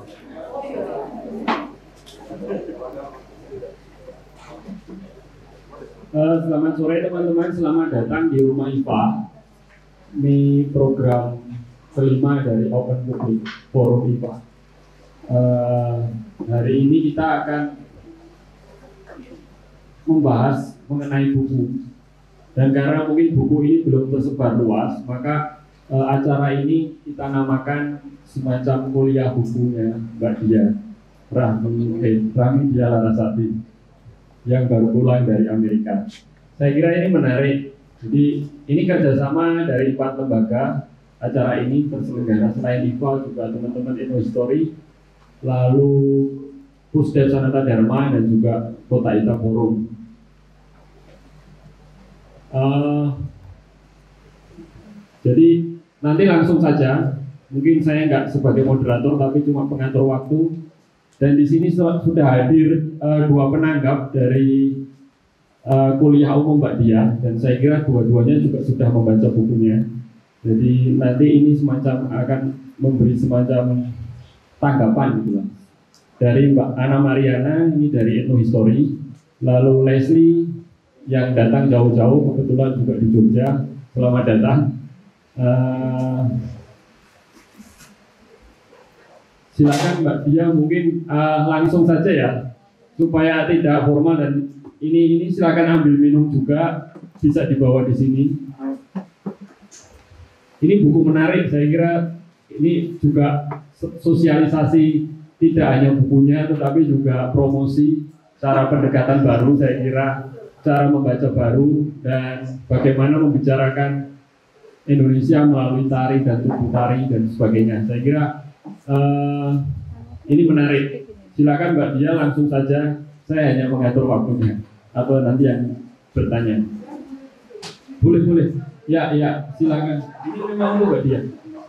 Selamat sore teman-teman, selamat datang di Rumah IPA. Ini program kelima dari Open Public Forum IPA. Hari ini kita akan membahas mengenai buku. Dan karena mungkin buku ini belum tersebar luas, maka acara ini kita namakan semacam kuliah bukunya Mbak Dia Rahmi Dia Larasati yang baru pulang dari Amerika. Saya kira ini menarik. Jadi ini kerjasama dari 4 lembaga. Acara ini terselenggara selain IPA juga teman-teman Innohistory, lalu Pusdep Sanata Dharma dan juga Kota Ita Forum. Jadi nanti langsung saja. Mungkin saya nggak sebagai moderator tapi cuma pengatur waktu. Dan di sini sudah hadir 2 penanggap dari kuliah umum Mbak Dia, dan saya kira dua-duanya juga sudah membaca bukunya. Jadi nanti ini semacam akan memberi semacam tanggapan gitu lah. Dari Mbak Ana Mariana ini dari Etnohistory, lalu Leslie yang datang jauh-jauh kebetulan juga di Jogja. Selamat datang. Silakan Mbak Dia, mungkin langsung saja ya, supaya tidak formal, dan ini silakan ambil minum juga, bisa dibawa di sini. Ini buku menarik, saya kira ini juga sosialisasi tidak hanya bukunya, tetapi juga promosi cara pendekatan baru, saya kira cara membaca baru dan bagaimana membicarakan Indonesia melalui tari dan tubuh tari dan sebagainya. Saya kira ini menarik. Silakan Mbak Dia, langsung saja. Saya hanya mengatur waktunya. Atau nanti yang bertanya. Boleh. Ya, silakan. Ini memang Mbak Dia.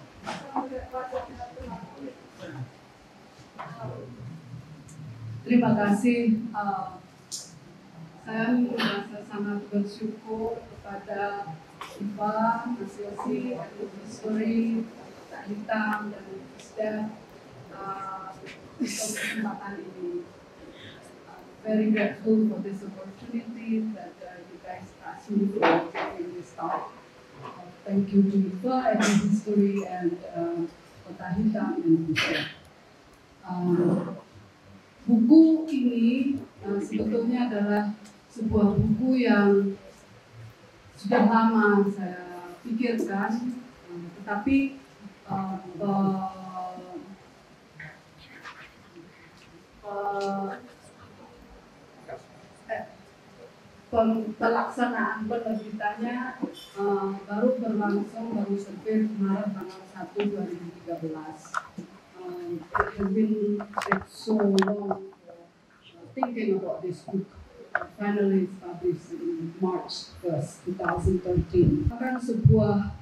Terima kasih. Saya merasa sangat bersyukur kepada IPA, Asosiasi Etnohistory, Kota Hitam, dan Pusdep untuk kesempatan ini. Very grateful for this opportunity that you guys asked me for giving this talk. Thank you to IPA, Etnohistory, and Kota Hitam, and Pusdep. Buku ini sebetulnya adalah sebuah buku yang sudah lama saya pikirkan, tetapi pelaksanaan penerbitannya baru berlangsung, baru terbit Maret tanggal 1 2013. It has been so long thinking about this book. Finally it's published in March 1st, 2013. Akan sebuah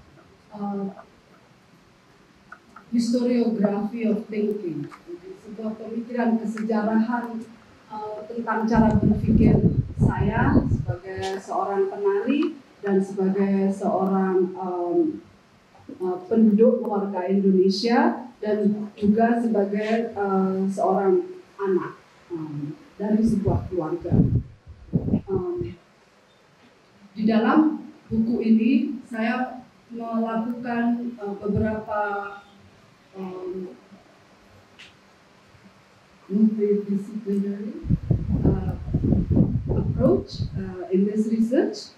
historiography of thinking, sebuah pemikiran kesejarahan tentang cara berpikir saya sebagai seorang penari dan sebagai seorang penduduk warga Indonesia, dan juga sebagai seorang anak dari sebuah keluarga. Di dalam buku ini saya melakukan beberapa multidisciplinary approach in this research.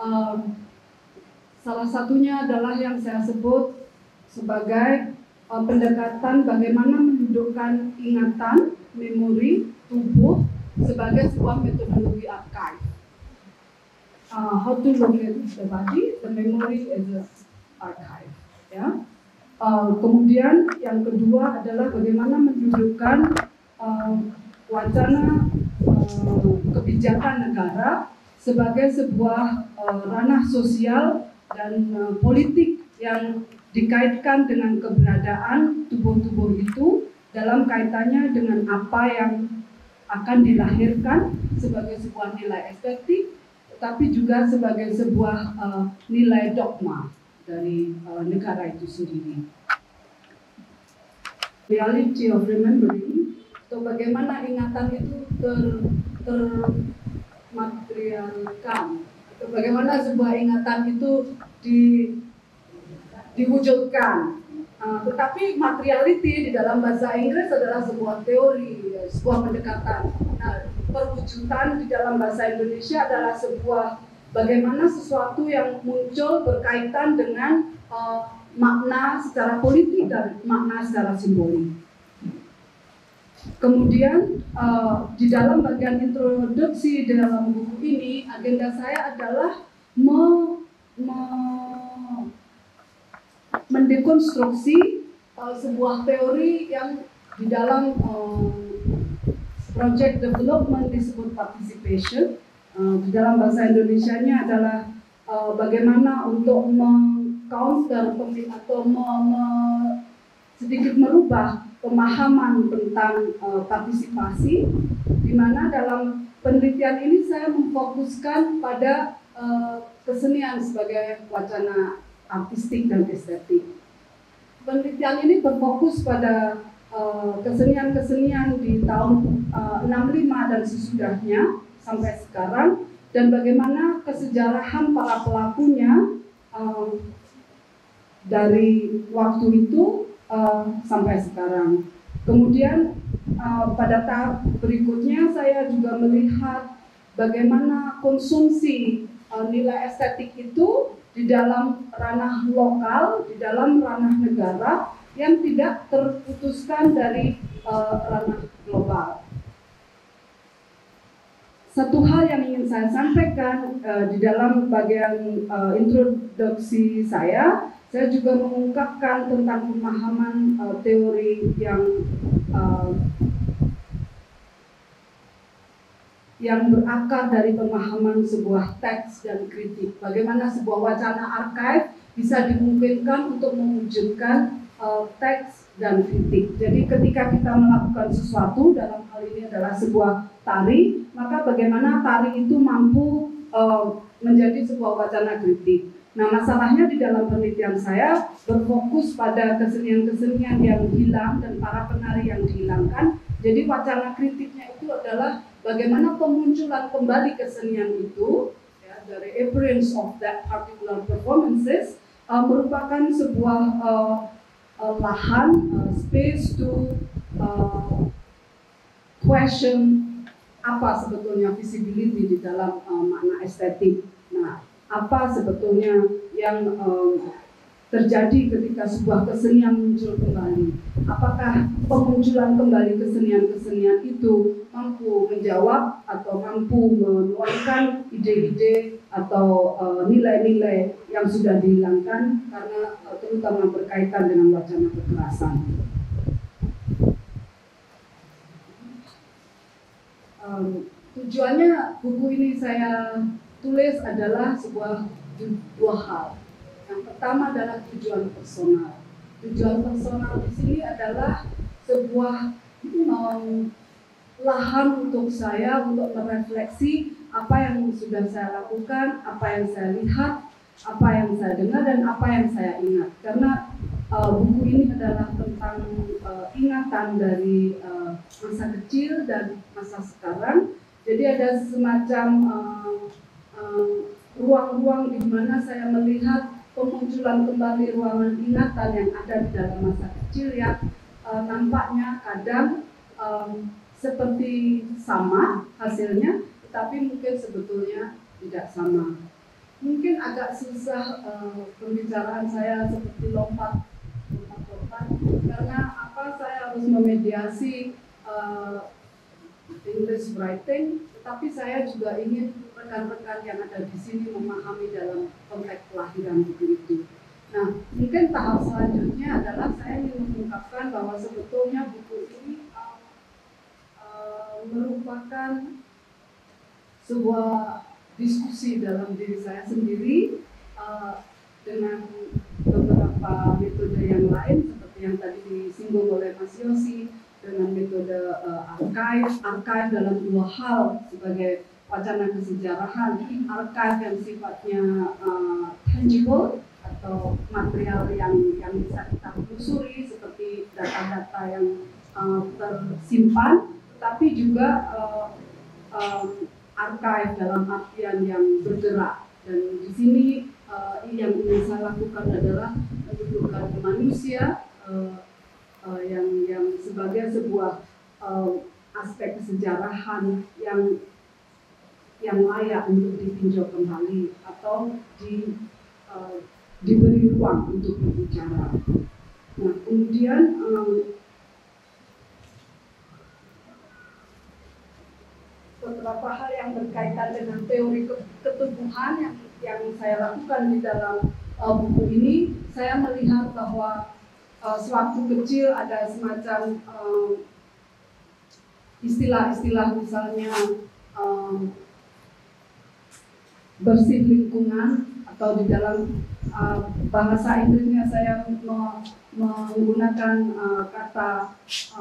Salah satunya adalah yang saya sebut sebagai pendekatan bagaimana mendudukkan ingatan, memori, tubuh sebagai sebuah metodologi archive. How to locate the body, the memory as an archive. Ya. Kemudian yang kedua adalah bagaimana mendudukkan wacana kebijakan negara sebagai sebuah ranah sosial dan politik yang dikaitkan dengan keberadaan tubuh-tubuh itu dalam kaitannya dengan apa yang akan dilahirkan sebagai sebuah nilai estetik, tetapi juga sebagai sebuah nilai dogma dari negara itu sendiri. reality of remembering, atau bagaimana ingatan itu termaterialkan, atau bagaimana sebuah ingatan itu diwujudkan. Tetapi materiality di dalam bahasa Inggris adalah sebuah teori, sebuah pendekatan. Nah, perwujudan di dalam bahasa Indonesia adalah sebuah bagaimana sesuatu yang muncul berkaitan dengan makna secara politik dan makna secara simbolik. Kemudian di dalam bagian introduksi di dalam buku ini, agenda saya adalah mendekonstruksi sebuah teori yang di dalam project development disebut participation. Di dalam bahasa Indonesianya adalah bagaimana untuk counter atau sedikit merubah pemahaman tentang partisipasi, di mana dalam penelitian ini saya memfokuskan pada kesenian sebagai wacana artistik dan estetik. Penelitian ini berfokus pada kesenian-kesenian di tahun 65 dan sesudahnya sampai sekarang, dan bagaimana kesejarahan para pelakunya dari waktu itu sampai sekarang. Kemudian pada tahap berikutnya saya juga melihat bagaimana konsumsi nilai estetik itu di dalam ranah lokal, di dalam ranah negara yang tidak terputuskan dari ranah global. Satu hal yang ingin saya sampaikan di dalam bagian introduksi saya juga mengungkapkan tentang pemahaman teori yang berakar dari pemahaman sebuah teks dan kritik. Bagaimana sebuah wacana archive bisa dimungkinkan untuk mewujudkan teks dan kritik. Jadi ketika kita melakukan sesuatu, dalam hal ini adalah sebuah tari, maka bagaimana tari itu mampu menjadi sebuah wacana kritik. Nah, masalahnya di dalam penelitian saya berfokus pada kesenian-kesenian yang hilang dan para penari yang dihilangkan. Jadi wacana kritiknya itu adalah bagaimana pemunculan kembali kesenian itu, ya, dari appearance of that particular performances, merupakan sebuah lahan, space to question apa sebetulnya visibility di dalam makna estetik. Nah, apa sebetulnya yang terjadi ketika sebuah kesenian muncul kembali? Apakah pemunculan kembali kesenian-kesenian itu mampu menjawab atau mampu menuangkan ide-ide atau nilai-nilai yang sudah dihilangkan karena terutama berkaitan dengan wacana kekerasan? Tujuannya buku ini saya tulis adalah dua hal. Yang pertama adalah tujuan personal. Tujuan personal di sini adalah sebuah lahan untuk saya untuk merefleksi apa yang sudah saya lakukan, apa yang saya lihat, apa yang saya dengar, dan apa yang saya ingat. Karena buku ini adalah tentang ingatan dari masa kecil dan masa sekarang. Jadi ada semacam ruang-ruang di mana saya melihat pemunculan kembali ruangan ingatan yang ada di dalam masa kecil yang nampaknya kadang seperti sama hasilnya, tetapi mungkin sebetulnya tidak sama. Mungkin agak susah pembicaraan saya seperti lompat karena saya harus memediasi English writing, tetapi saya juga ingin rekan-rekan yang ada di sini memahami dalam konteks kelahiran buku itu. Nah, mungkin tahap selanjutnya adalah saya ingin mengungkapkan bahwa sebetulnya buku ini merupakan sebuah diskusi dalam diri saya sendiri dengan beberapa metode yang lain seperti yang tadi disinggung oleh Mas Yosi, dengan metode archive dalam dua hal sebagai wacana kesejarahan, archive yang sifatnya tangible atau material yang bisa kita telusuri seperti dari data-data yang tersimpan, tapi juga archive dalam artian yang bergerak. Dan di sini yang ingin saya lakukan adalah menunjukkan manusia yang sebagai sebuah aspek kesejarahan yang layak untuk ditinjau kembali atau diberi ruang untuk berbicara. Nah, kemudian beberapa hal yang berkaitan dengan teori ketubuhan yang saya lakukan di dalam buku ini, saya melihat bahwa sewaktu kecil ada semacam istilah-istilah misalnya bersih lingkungan, atau di dalam bahasa Inggrisnya saya menggunakan kata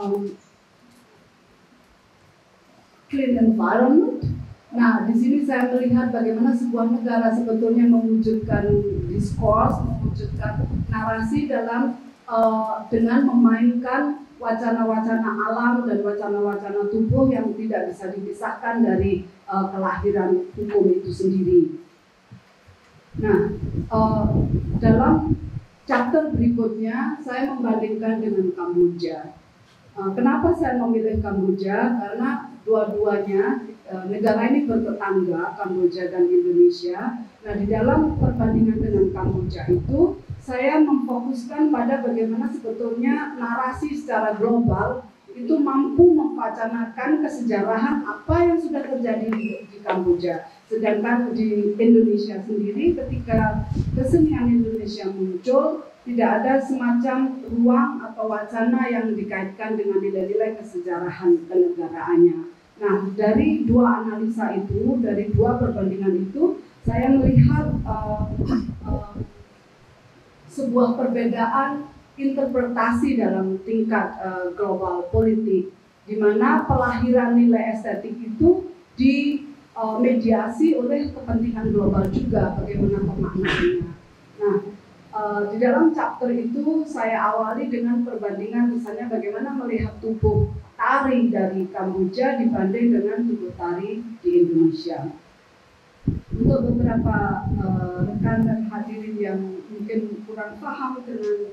clean environment. Nah, di sini saya melihat bagaimana sebuah negara sebetulnya mewujudkan diskurs, mewujudkan narasi dengan memainkan wacana-wacana alam dan wacana-wacana tubuh yang tidak bisa dipisahkan dari kelahiran hukum itu sendiri. Nah, dalam chapter berikutnya saya membandingkan dengan Kamboja. Kenapa saya memilih Kamboja? Karena dua-duanya negara ini bertetangga, Kamboja dan Indonesia. Nah, di dalam perbandingan dengan Kamboja itu, saya memfokuskan pada bagaimana sebetulnya narasi secara global itu mampu memwacanakan kesejarahan apa yang sudah terjadi di Kamboja. Sedangkan di Indonesia sendiri, ketika kesenian Indonesia muncul, tidak ada semacam ruang atau wacana yang dikaitkan dengan nilai-nilai kesejarahan kenegaraannya. Nah, dari dua analisa itu, dari dua perbandingan itu, saya melihat sebuah perbedaan interpretasi dalam tingkat global politik, di mana pelahiran nilai estetik itu dimediasi oleh kepentingan global juga, bagaimana pemaknaannya. Nah, di dalam chapter itu saya awali dengan perbandingan misalnya bagaimana melihat tubuh tari dari Kamboja dibanding dengan tubuh tari di Indonesia. Untuk beberapa rekan dan hadirin yang mungkin kurang paham dengan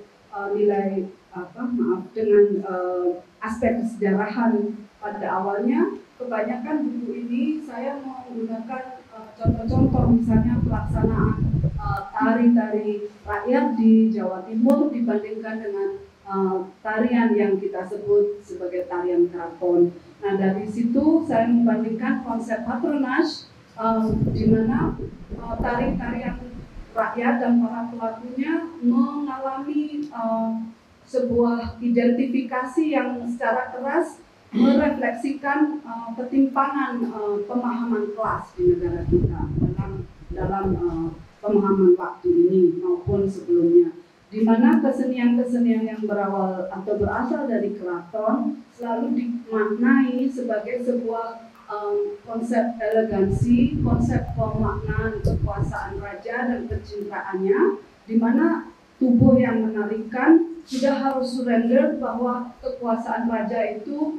aspek kesejarahan pada awalnya, kebanyakan buku ini saya menggunakan contoh-contoh misalnya pelaksanaan tari-tari rakyat di Jawa Timur dibandingkan dengan tarian yang kita sebut sebagai tarian keraton. Nah, dari situ saya membandingkan konsep patronage di mana tarian rakyat dan para pelakunya mengalami sebuah identifikasi yang secara keras merefleksikan ketimpangan pemahaman kelas di negara kita dalam pemahaman waktu ini maupun sebelumnya, di mana kesenian-kesenian yang berawal atau berasal dari keraton selalu dimaknai sebagai sebuah konsep elegansi, konsep pemaknaan kekuasaan raja dan kecintaannya, di mana tubuh yang menarikan sudah harus surrender bahwa kekuasaan raja itu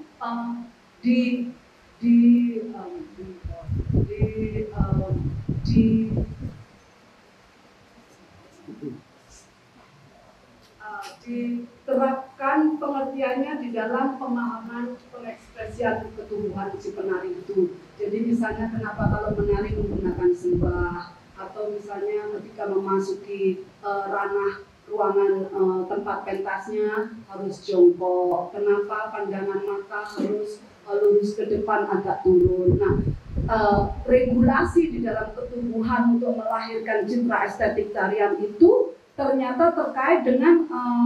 diterapkan pengertiannya di dalam pemahaman pengekspresian ketubuhan si penari itu. Jadi misalnya kenapa kalau menari menggunakan sembah, atau misalnya ketika memasuki ranah ruangan tempat pentasnya harus jongkok, kenapa pandangan mata harus lurus ke depan agak turun. Nah, regulasi di dalam ketubuhan untuk melahirkan citra estetik tarian itu ternyata terkait dengan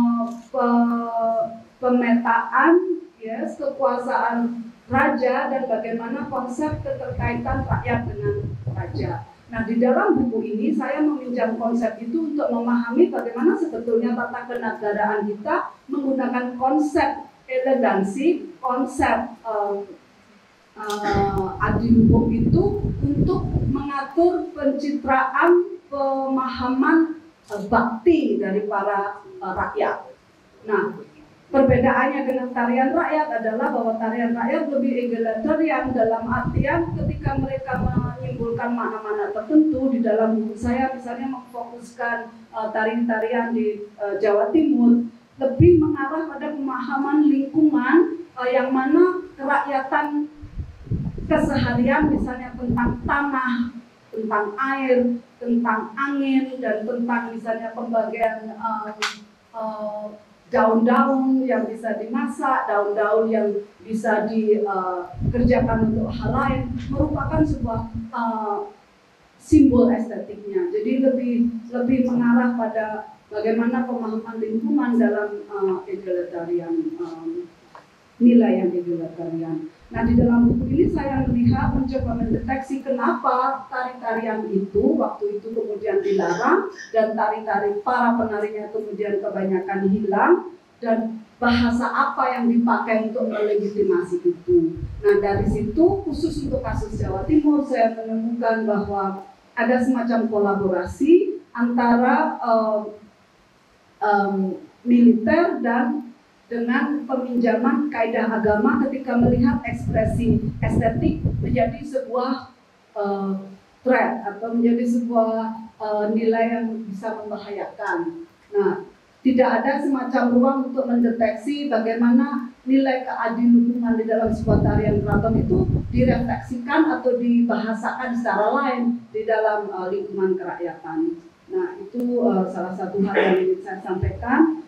pemetaan kekuasaan raja dan bagaimana konsep keterkaitan rakyat dengan raja. Nah, di dalam buku ini saya meminjam konsep itu untuk memahami bagaimana sebetulnya tata kenegaraan kita menggunakan konsep elegansi, konsep adiluhung itu untuk mengatur pencitraan pemahaman bakti dari para rakyat. Nah, Perbedaannya dengan tarian rakyat adalah bahwa tarian rakyat lebih egalitarian dalam artian ketika mereka menyimpulkan makna-makna tertentu. Di dalam buku saya misalnya memfokuskan tarian-tarian di Jawa Timur lebih mengarah pada pemahaman lingkungan yang mana kerakyatan keseharian misalnya tentang tanah, tentang air, tentang angin, dan tentang misalnya pembagian daun-daun yang bisa dimasak, daun-daun yang bisa dikerjakan untuk hal lain, merupakan sebuah simbol estetiknya. Jadi lebih mengarah pada bagaimana pemahaman lingkungan dalam egalitarian, nilai yang egalitarian. Nah, di dalam buku ini saya melihat mencoba mendeteksi kenapa tari-tarian itu waktu itu kemudian dilarang dan tari-tari para penarinya kemudian kebanyakan hilang, dan bahasa apa yang dipakai untuk melegitimasi itu. Nah, dari situ khusus untuk kasus Jawa Timur saya menemukan bahwa ada semacam kolaborasi antara militer dan dengan peminjaman kaidah agama ketika melihat ekspresi estetik menjadi sebuah threat atau menjadi sebuah nilai yang bisa membahayakan. Nah, tidak ada semacam ruang untuk mendeteksi bagaimana nilai keadilan di dalam sebuah tarian keraton itu direfleksikan atau dibahasakan secara lain di dalam lingkungan kerakyatan. Nah, itu salah satu hal yang ingin saya sampaikan.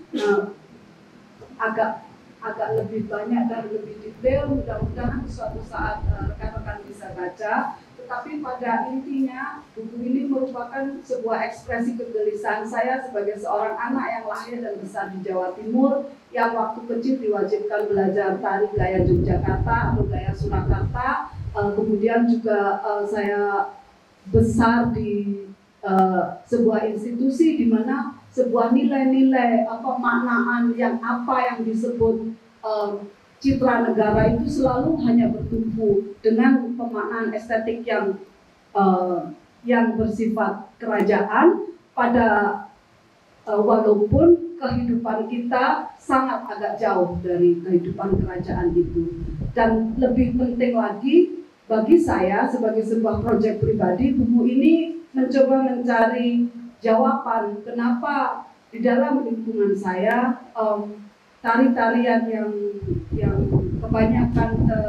Agak lebih banyak dan lebih detail, mudah-mudahan suatu saat rekan-rekan bisa baca. Tetapi pada intinya buku ini merupakan sebuah ekspresi kegelisahan saya sebagai seorang anak yang lahir dan besar di Jawa Timur, yang waktu kecil diwajibkan belajar tari gaya Yogyakarta atau gaya Surakarta. Kemudian juga saya besar di sebuah institusi di mana sebuah nilai-nilai pemaknaan yang disebut citra negara itu selalu hanya bertumpu dengan pemaknaan estetik yang bersifat kerajaan, pada walaupun kehidupan kita sangat agak jauh dari kehidupan kerajaan itu. Dan lebih penting lagi bagi saya sebagai sebuah proyek pribadi, buku ini mencoba mencari jawaban kenapa di dalam lingkungan saya tari-tarian yang kebanyakan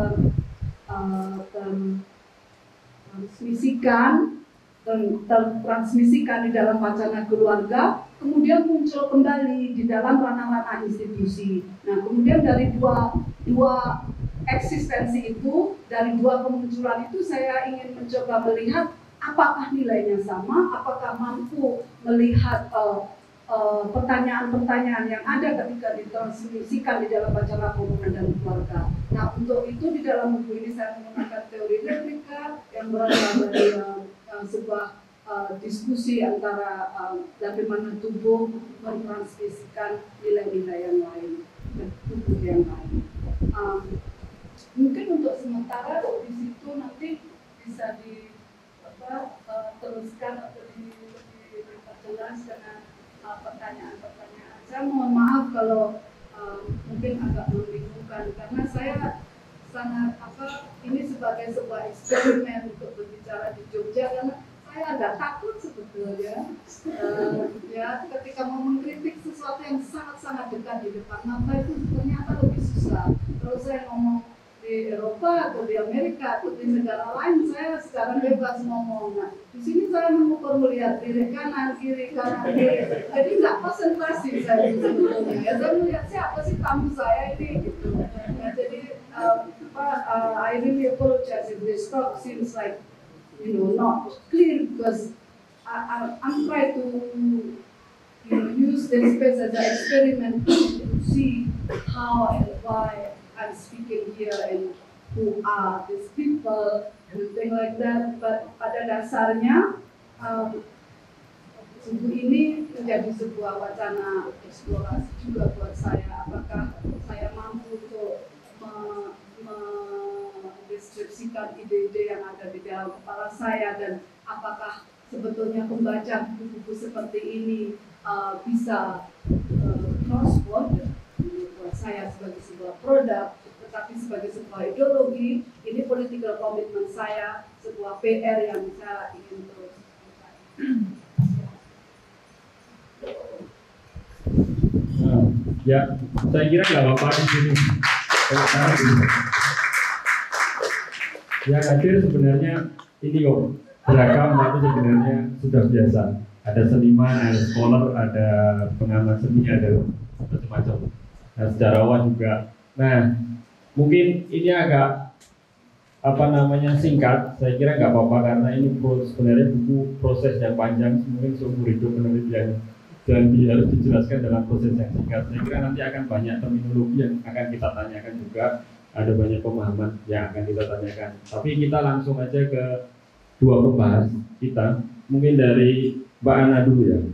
tertransmisikan di dalam wacana keluarga, kemudian muncul kembali di dalam ranah-ranah institusi. Nah, kemudian dari dua eksistensi itu, dari dua kemunculan itu, saya ingin mencoba melihat apakah nilainya sama, apakah mampu melihat pertanyaan-pertanyaan yang ada ketika ditransmisikan di dalam wacana komunan dan keluarga. Nah, untuk itu di dalam buku ini saya menggunakan teori replika yang berasal dari sebuah diskusi antara bagaimana tubuh mentransmisikan nilai-nilai yang lain dan tubuh yang lain. Mungkin untuk sementara di situ nanti bisa teruskan atau diperjelas dengan pertanyaan-pertanyaan. Saya mohon maaf kalau mungkin agak membingungkan karena saya sangat ini sebagai sebuah eksperimen untuk berbicara di Jogja, karena saya agak takut sebetulnya ketika mau mengkritik sesuatu yang sangat-sangat dekat di depan mata itu ternyata lebih susah. Kalau saya ngomong di Eropa atau di Amerika atau di negara lain, saya sekarang bebas ngomong. Nah, di sini saya mengukur melihat kiri kanan, jadi nggak konsentrasi saya sebetulnya. Ya, saya melihat siapa sih tamu saya ini gitu. Nah, jadi I really apologize if this talk seems like not clear because I'm trying to use this space as an experiment to see how and why I'm speaking here and who are these people and things like that. But pada dasarnya buku ini menjadi sebuah wacana eksplorasi juga buat saya. Apakah saya mampu untuk mendeskripsikan ide-ide yang ada di dalam kepala saya, dan apakah sebetulnya membaca buku-buku seperti ini bisa cross border. Buat saya sebagai sebuah produk, tetapi sebagai sebuah ideologi. Ini political commitment saya, sebuah PR yang saya ingin terus. Ya, saya kira nggak apa-apa di sini. Yang hadir sebenarnya ini kok beragam, tapi sebenarnya sudah biasa. Ada seniman, ada scholar, ada pengamat seni, ada macam-macam. Nah, sejarawan juga. Nah, mungkin ini agak singkat. Saya kira nggak apa-apa karena ini sebenarnya buku proses yang panjang, mungkin seumur hidup penelitian dan harus dijelaskan dalam proses yang singkat. Saya kira nanti akan banyak terminologi yang akan kita tanyakan juga, ada banyak pemahaman yang akan kita tanyakan. Tapi kita langsung aja ke dua pembahas kita. Mungkin dari Mbak Ana dulu ya.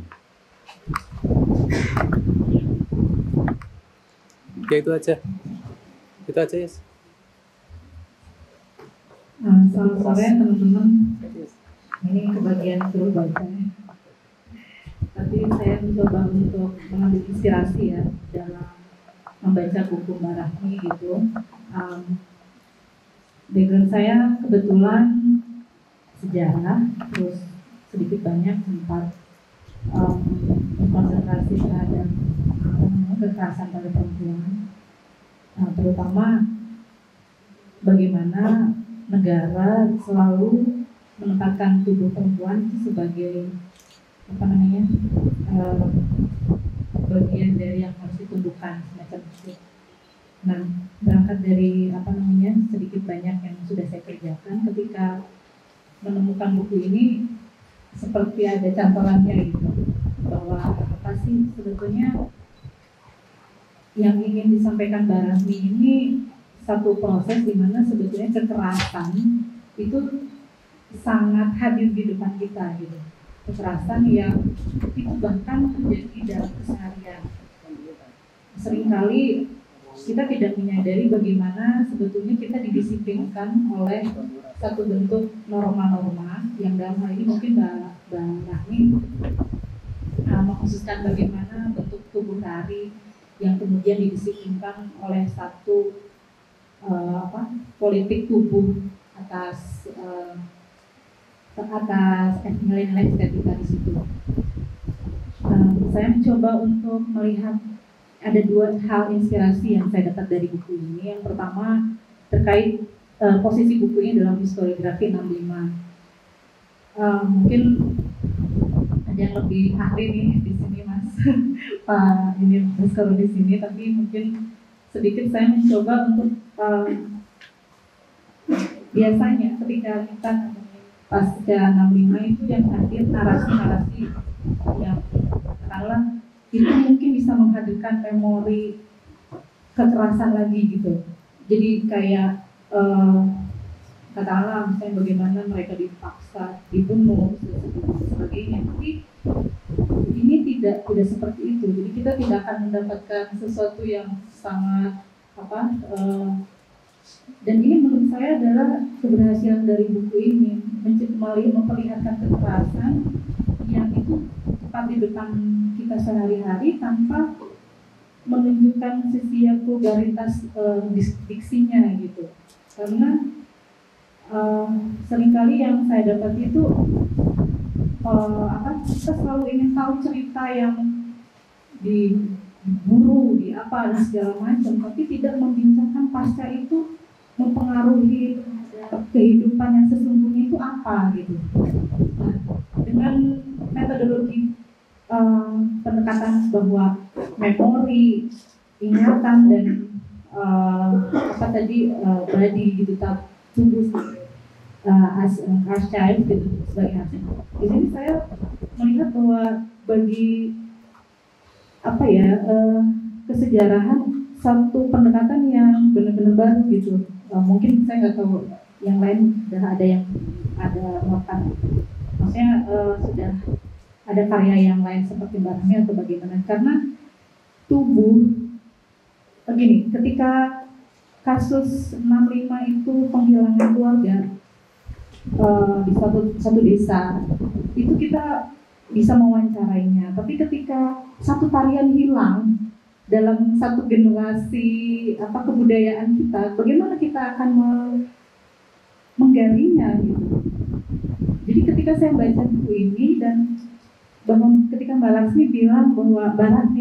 Ya itu aja yes. Selamat sore teman-teman. Ini kebagian suruh baca ya. Tapi saya mencoba untuk mengambil inspirasi ya dalam membaca buku Mbak Rahmi gitu. Background saya kebetulan sejarah, terus sedikit banyak sempat konsentrasi terhadap kekerasan pada perempuan, terutama bagaimana negara selalu menempatkan tubuh perempuan sebagai bagian dari yang harus ditundukkan semacam itu. Nah, berangkat dari sedikit banyak yang sudah saya kerjakan, ketika menemukan buku ini seperti ada cantolannya gitu, bahwa apa sih sebetulnya yang ingin disampaikan Mbak Rahmi ini, satu proses di mana sebetulnya kekerasan itu sangat hadir di depan kita gitu. Kekerasan yang itu bahkan terjadi dalam keseharian. Seringkali kita tidak menyadari bagaimana sebetulnya kita didisiplinkan oleh satu bentuk norma-norma yang dalam hal ini mungkin Mbak Rahmi mengkhususkan bagaimana bentuk tubuh tari yang kemudian didisiplinkan oleh satu politik tubuh atas nilai-nilai estetika di situ. Saya mencoba untuk melihat ada dua hal inspirasi yang saya dapat dari buku ini. Yang pertama terkait posisi buku ini dalam historiografi 65. Mungkin ada yang lebih ahli nih di sini Mas Pak ini kalau di sini, tapi mungkin sedikit saya mencoba untuk biasanya ketika kita pasca 65 itu yang hadir narasi-narasi yang katakanlah itu mungkin bisa menghadirkan memori kekerasan lagi gitu. Jadi kayak katakanlah misalnya bagaimana mereka dipaksa dibunuh dan sebagainya. Tapi ini tidak seperti itu. Jadi kita tidak akan mendapatkan sesuatu yang sangat dan ini menurut saya adalah keberhasilan dari buku ini, memperlihatkan kekerasan yang itu tepat di depan kita sehari-hari tanpa menunjukkan sisi vulgaritas diksinya gitu. Karena seringkali yang saya dapat itu kita selalu ingin tahu cerita yang diburu, di apa dan segala macam, tapi tidak membincangkan pasca itu mempengaruhi kehidupan yang sesungguhnya itu apa gitu. Nah, dengan metodologi pendekatan bahwa memori, ingatan dan body gitu, tubuh as archive gitu sebagai archive. Di sini saya melihat bahwa bagi kesejarahan satu pendekatan yang benar-benar baru gitu. Mungkin saya nggak tahu yang lain sudah ada yang maksudnya sudah ada karya yang lain seperti Mbak Rahmi atau bagaimana, karena tubuh begini, ketika kasus 65 itu penghilangan keluarga di satu desa itu kita bisa mewawancarainya, tapi ketika satu tarian hilang dalam satu generasi kebudayaan kita, bagaimana kita akan menggalinya gitu. Jadi ketika saya baca buku ini dan ketika Mbak Laksmi bilang bahwa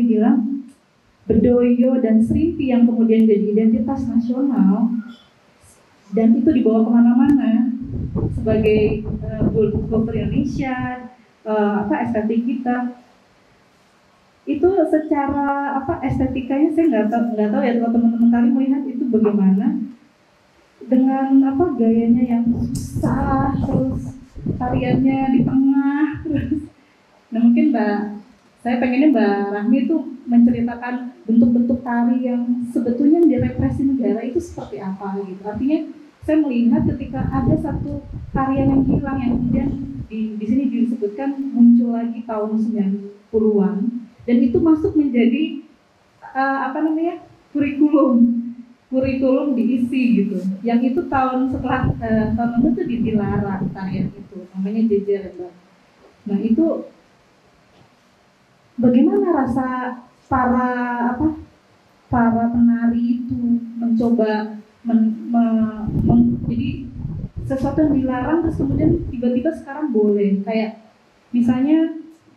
Bedoyo dan Srimpi yang kemudian jadi identitas nasional dan itu dibawa kemana-mana sebagai kultur Indonesia, estetik kita. Itu secara estetikanya saya nggak tahu ya kalau teman-teman kali melihat itu bagaimana dengan gayanya yang susah, terus tariannya di tengah, terus nah mungkin saya pengennya Mbak Rahmi itu menceritakan bentuk-bentuk tari yang sebetulnya direpresi negara itu seperti apa gitu. Artinya saya melihat ketika ada satu tarian yang hilang yang kemudian di sini disebutkan muncul lagi tahun 90-an dan itu masuk menjadi kurikulum diisi gitu. Yang itu tahun setelah tahun itu dilarang tarian itu, namanya jejer. Nah itu bagaimana rasa para penari itu mencoba jadi sesuatu yang dilarang terus kemudian tiba-tiba sekarang boleh, kayak misalnya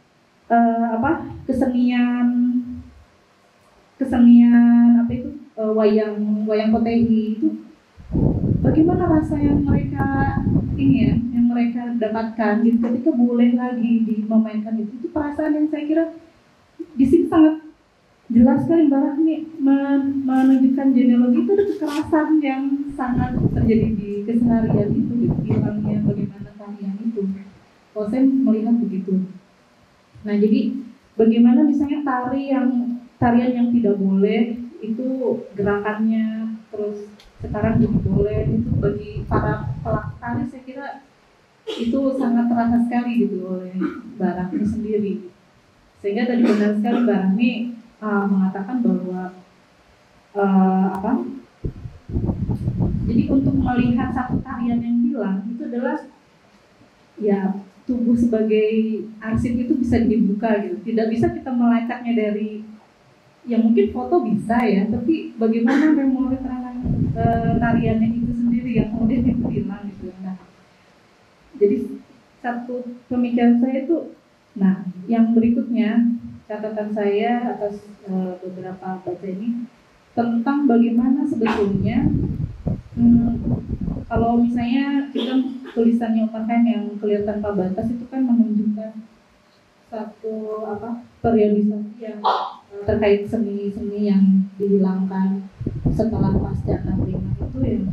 kesenian wayang potehi itu bagaimana rasa yang mereka yang mereka dapatkan gitu ketika boleh lagi memainkan itu perasaan yang saya kira di sini sangat jelas sekali Mbak Rahmi menunjukkan genealogi itu ada kekerasan yang sangat terjadi di keseharian itu, di hilangnya bagaimana tarian itu. Kalau saya melihat begitu. Nah jadi bagaimana misalnya tarian yang tidak boleh itu gerakannya terus sekarang jadi boleh, itu bagi para pelaku tari saya kira itu sangat terasa sekali gitu oleh Mbak Rahmi sendiri. Sehingga tadi benar sekali Mbak Rahmi mengatakan bahwa jadi untuk melihat satu tarian yang hilang itu adalah ya tubuh sebagai arsip itu bisa dibuka gitu. Tidak bisa kita melacaknya dari ya mungkin foto bisa ya, tapi bagaimana memori tariannya itu sendiri yang kemudian itu hilang gitu. Nah, jadi satu pemikiran saya itu, nah yang berikutnya catatan saya atas beberapa baca ini tentang bagaimana sebetulnya kalau misalnya kita tulisannya Umar Khayyam yang kelihatan tanpa batas itu kan menunjukkan satu periodisasi yang terkait seni-seni yang dihilangkan setelah pasca 65 itu yang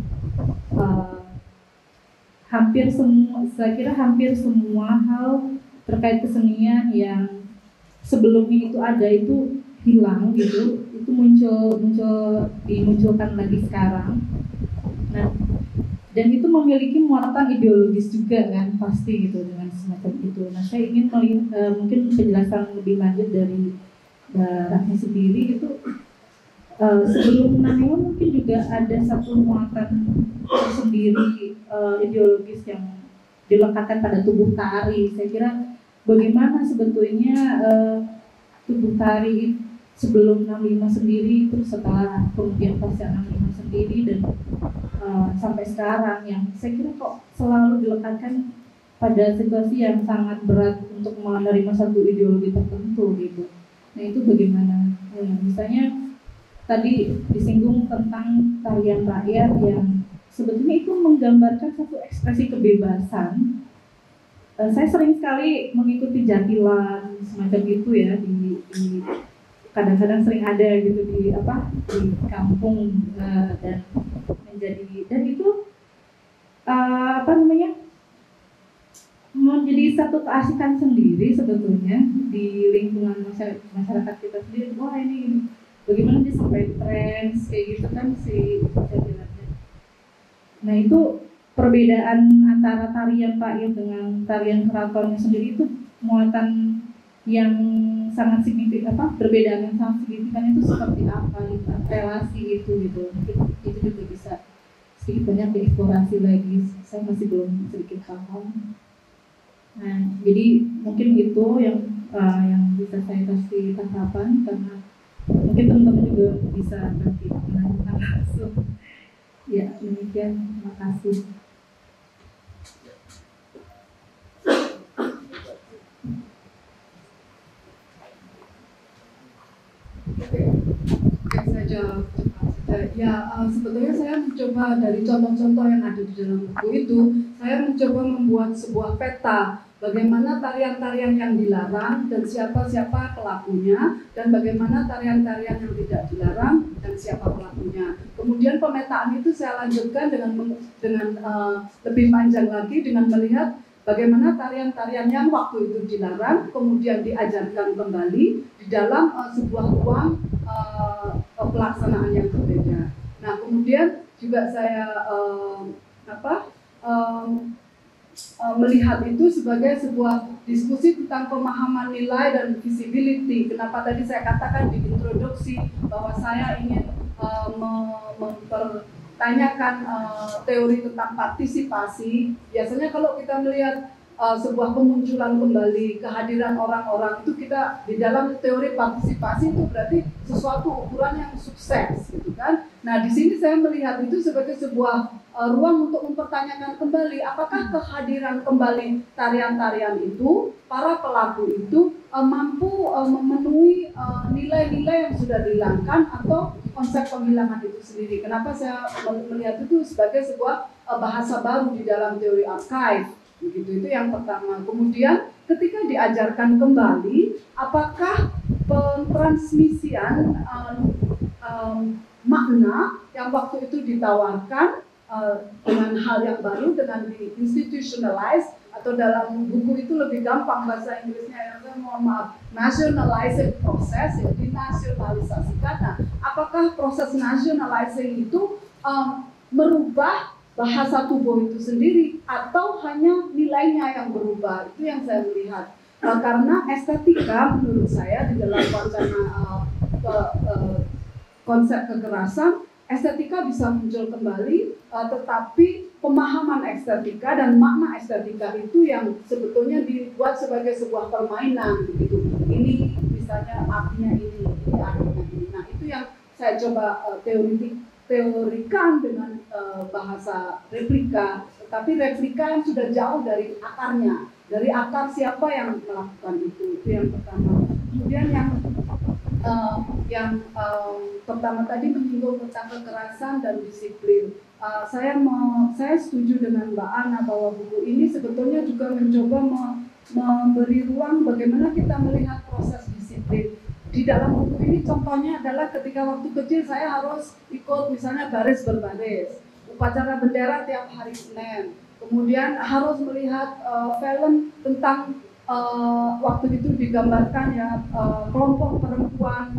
saya kira hampir semua hal terkait kesenian yang sebelumnya itu ada itu hilang gitu, itu dimunculkan lagi sekarang. Nah, dan itu memiliki muatan ideologis juga kan pasti gitu dengan semacam itu. Nah, saya ingin melihat mungkin penjelasan lebih lanjut dari Mbak Rahmi sendiri itu sebelum 65 mungkin juga ada satu muatan tersendiri ideologis yang dilekatkan pada tubuh tari. Saya kira bagaimana sebetulnya tubuh tari sebelum 65 sendiri, terus setelah kemudian pasca 65 sendiri dan sampai sekarang yang saya kira kok selalu dilekatkan pada situasi yang sangat berat untuk menerima satu ideologi tertentu gitu. Nah itu bagaimana? Misalnya tadi disinggung tentang tarian rakyat yang sebetulnya itu menggambarkan satu ekspresi kebebasan. Saya sering sekali mengikuti jatilan semacam itu ya di kadang-kadang sering ada gitu di kampung dan itu menjadi satu keasikan sendiri sebetulnya di lingkungan masyarakat kita sendiri. Wah ini bagaimana dia sampai tren kayak gitu kan si jatilannya. Nah itu perbedaan antara tarian rakyat dengan tarian keratonnya sendiri itu muatan yang sangat signifikan, perbedaan yang sangat signifikan itu seperti apa gitu, relasi itu gitu. Mungkin itu juga bisa sedikit banyak dieksplorasi lagi. Saya masih belum sedikit paham. Nah, jadi mungkin itu yang bisa saya kasih tanggapan karena Mungkin teman-teman juga bisa nanti menanyakan langsung. Ya, demikian. Terima kasih. Oke, saya jawab cepat saja. Ya, sebetulnya saya mencoba dari contoh-contoh yang ada di dalam buku itu, saya mencoba membuat sebuah peta bagaimana tarian-tarian yang dilarang dan siapa-siapa pelakunya, dan bagaimana tarian-tarian yang tidak dilarang dan siapa pelakunya. Kemudian pemetaan itu saya lanjutkan dengan lebih panjang lagi dengan melihat bagaimana tarian-tarian yang waktu itu dilarang kemudian diajarkan kembali di dalam sebuah ruang pelaksanaan yang berbeda. Nah, kemudian juga saya melihat itu sebagai sebuah diskusi tentang pemahaman nilai dan visibility. Kenapa tadi saya katakan di introduksi bahwa saya ingin mempertanyakan teori tentang partisipasi. Biasanya kalau kita melihat sebuah kemunculan kembali, kehadiran orang-orang itu, kita di dalam teori partisipasi itu berarti sesuatu ukuran yang sukses, gitu kan? Nah, di sini saya melihat itu sebagai sebuah ruang untuk mempertanyakan kembali apakah kehadiran kembali tarian-tarian itu, para pelaku itu mampu memenuhi nilai-nilai yang sudah dihilangkan atau konsep penghilangan itu sendiri. Kenapa saya melihat itu sebagai sebuah bahasa baru di dalam teori archive? Begitu, itu yang pertama. Kemudian ketika diajarkan kembali, apakah pentransmisian makna yang waktu itu ditawarkan dengan hal yang baru, dengan di-institutionalize, atau dalam buku itu lebih gampang bahasa Inggrisnya, yang saya mohon maaf, nationalizing process, ya, dinasionalisasikan. Nah, apakah proses nationalizing itu merubah bahasa tubuh itu sendiri atau hanya nilainya yang berubah? Itu yang saya lihat. Karena estetika menurut saya di dalam wacana konsep kekerasan, estetika bisa muncul kembali, tetapi pemahaman estetika dan makna estetika itu yang sebetulnya dibuat sebagai sebuah permainan, gitu. Ini misalnya artinya ini artinya ini. Nah, itu yang saya coba teorikan dengan bahasa replika, tetapi replika yang sudah jauh dari akarnya, dari akar siapa yang melakukan itu yang pertama. Kemudian yang pertama tadi menyinggung tentang kekerasan dan disiplin. Saya setuju dengan Mbak Ana bahwa buku ini sebetulnya juga mencoba memberi ruang bagaimana kita melihat proses disiplin. Di dalam buku ini contohnya adalah ketika waktu kecil saya harus ikut misalnya baris berbaris, upacara bendera tiap hari Senin, kemudian harus melihat film tentang waktu itu digambarkan ya kelompok perempuan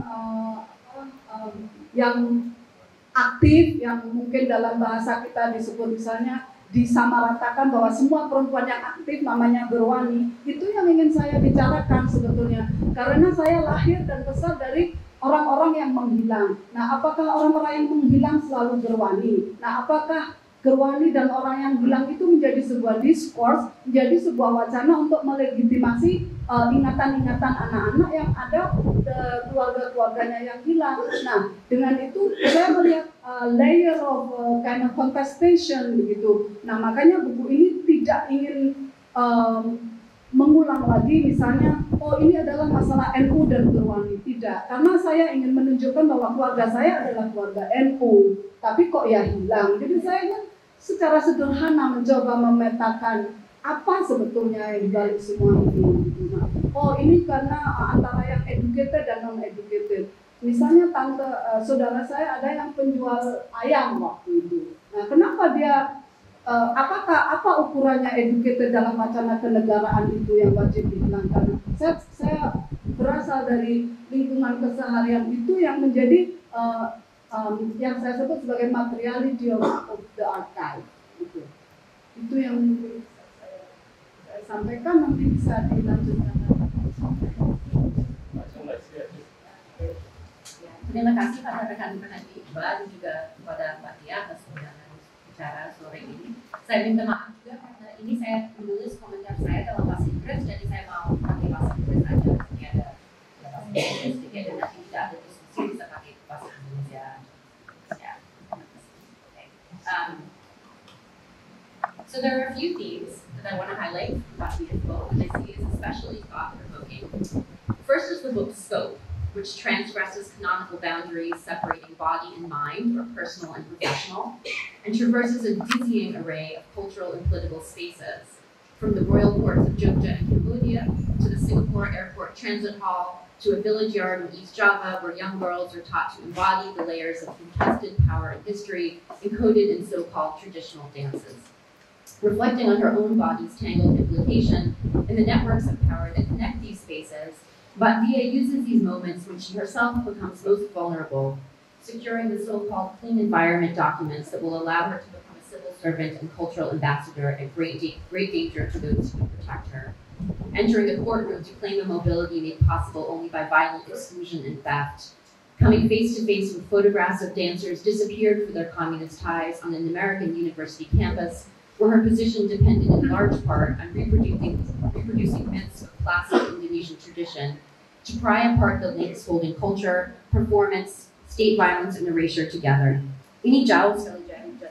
yang aktif, yang mungkin dalam bahasa kita disebut misalnya disamaratakan bahwa semua perempuan yang aktif namanya berwani. Itu yang ingin saya bicarakan sebetulnya, karena saya lahir dan besar dari orang-orang yang menghilang. Nah, apakah orang-orang yang menghilang selalu berwani? Nah, apakah Gerwani dan orang yang hilang itu menjadi sebuah diskurs, menjadi sebuah wacana untuk melegitimasi ingatan-ingatan anak-anak yang ada keluarga-keluarganya yang hilang. Nah, dengan itu saya melihat layer of kind of contestation begitu. Nah, makanya buku ini tidak ingin mengulang lagi misalnya, oh ini adalah masalah NU dan Gerwani. Tidak, karena saya ingin menunjukkan bahwa keluarga saya adalah keluarga NU, tapi kok ya hilang. Jadi saya ingin secara sederhana mencoba memetakan apa sebetulnya yang dibalik semua ini. Oh ini karena antara yang educated dan non-educated. Misalnya saudara saya ada yang penjual ayam waktu itu. Nah, kenapa dia apa ukurannya educated dalam wacana kenegaraan itu yang wajib dihilangkan? Saya berasal dari lingkungan keseharian itu yang menjadi yang saya sebut sebagai materiality of the archive. Itu yang saya sampaikan, nanti bisa dilanjutkan. Terima kasih pada rekan-rekan Iqbal dan juga kepada Mbak Tia atas undangan bicara sore ini. Saya minta maaf juga karena ini saya menulis komentar saya dalam bahasa Inggris, jadi saya mau pakai bahasa Inggris aja. Ini ada bahasa Inggris, jadi nanti tidak ada diskusi First is the book's scope, which transgresses canonical boundaries separating body and mind, or personal and professional, and traverses a dizzying array of cultural and political spaces, from the royal courts of Jogja and Cambodia to the Singapore Airport Transit Hall to a village yard in East Java where young girls are taught to embody the layers of contested power and history encoded in so-called traditional dances. Reflecting on her own body's tangled implication in the networks of power that connect these spaces, Mbak uses these moments when she herself becomes most vulnerable, securing the so-called clean environment documents that will allow her to become a civil servant and cultural ambassador at great danger to those who protect her. Entering a courtroom to claim a mobility made possible only by violent exclusion and theft. Coming face to face with photographs of dancers disappeared for their communist ties on an American university campus, where her position depended in large part on reproducing myths of classic Indonesian tradition to pry apart the links holding culture, performance, state violence, and erasure together. Ini jauh sekali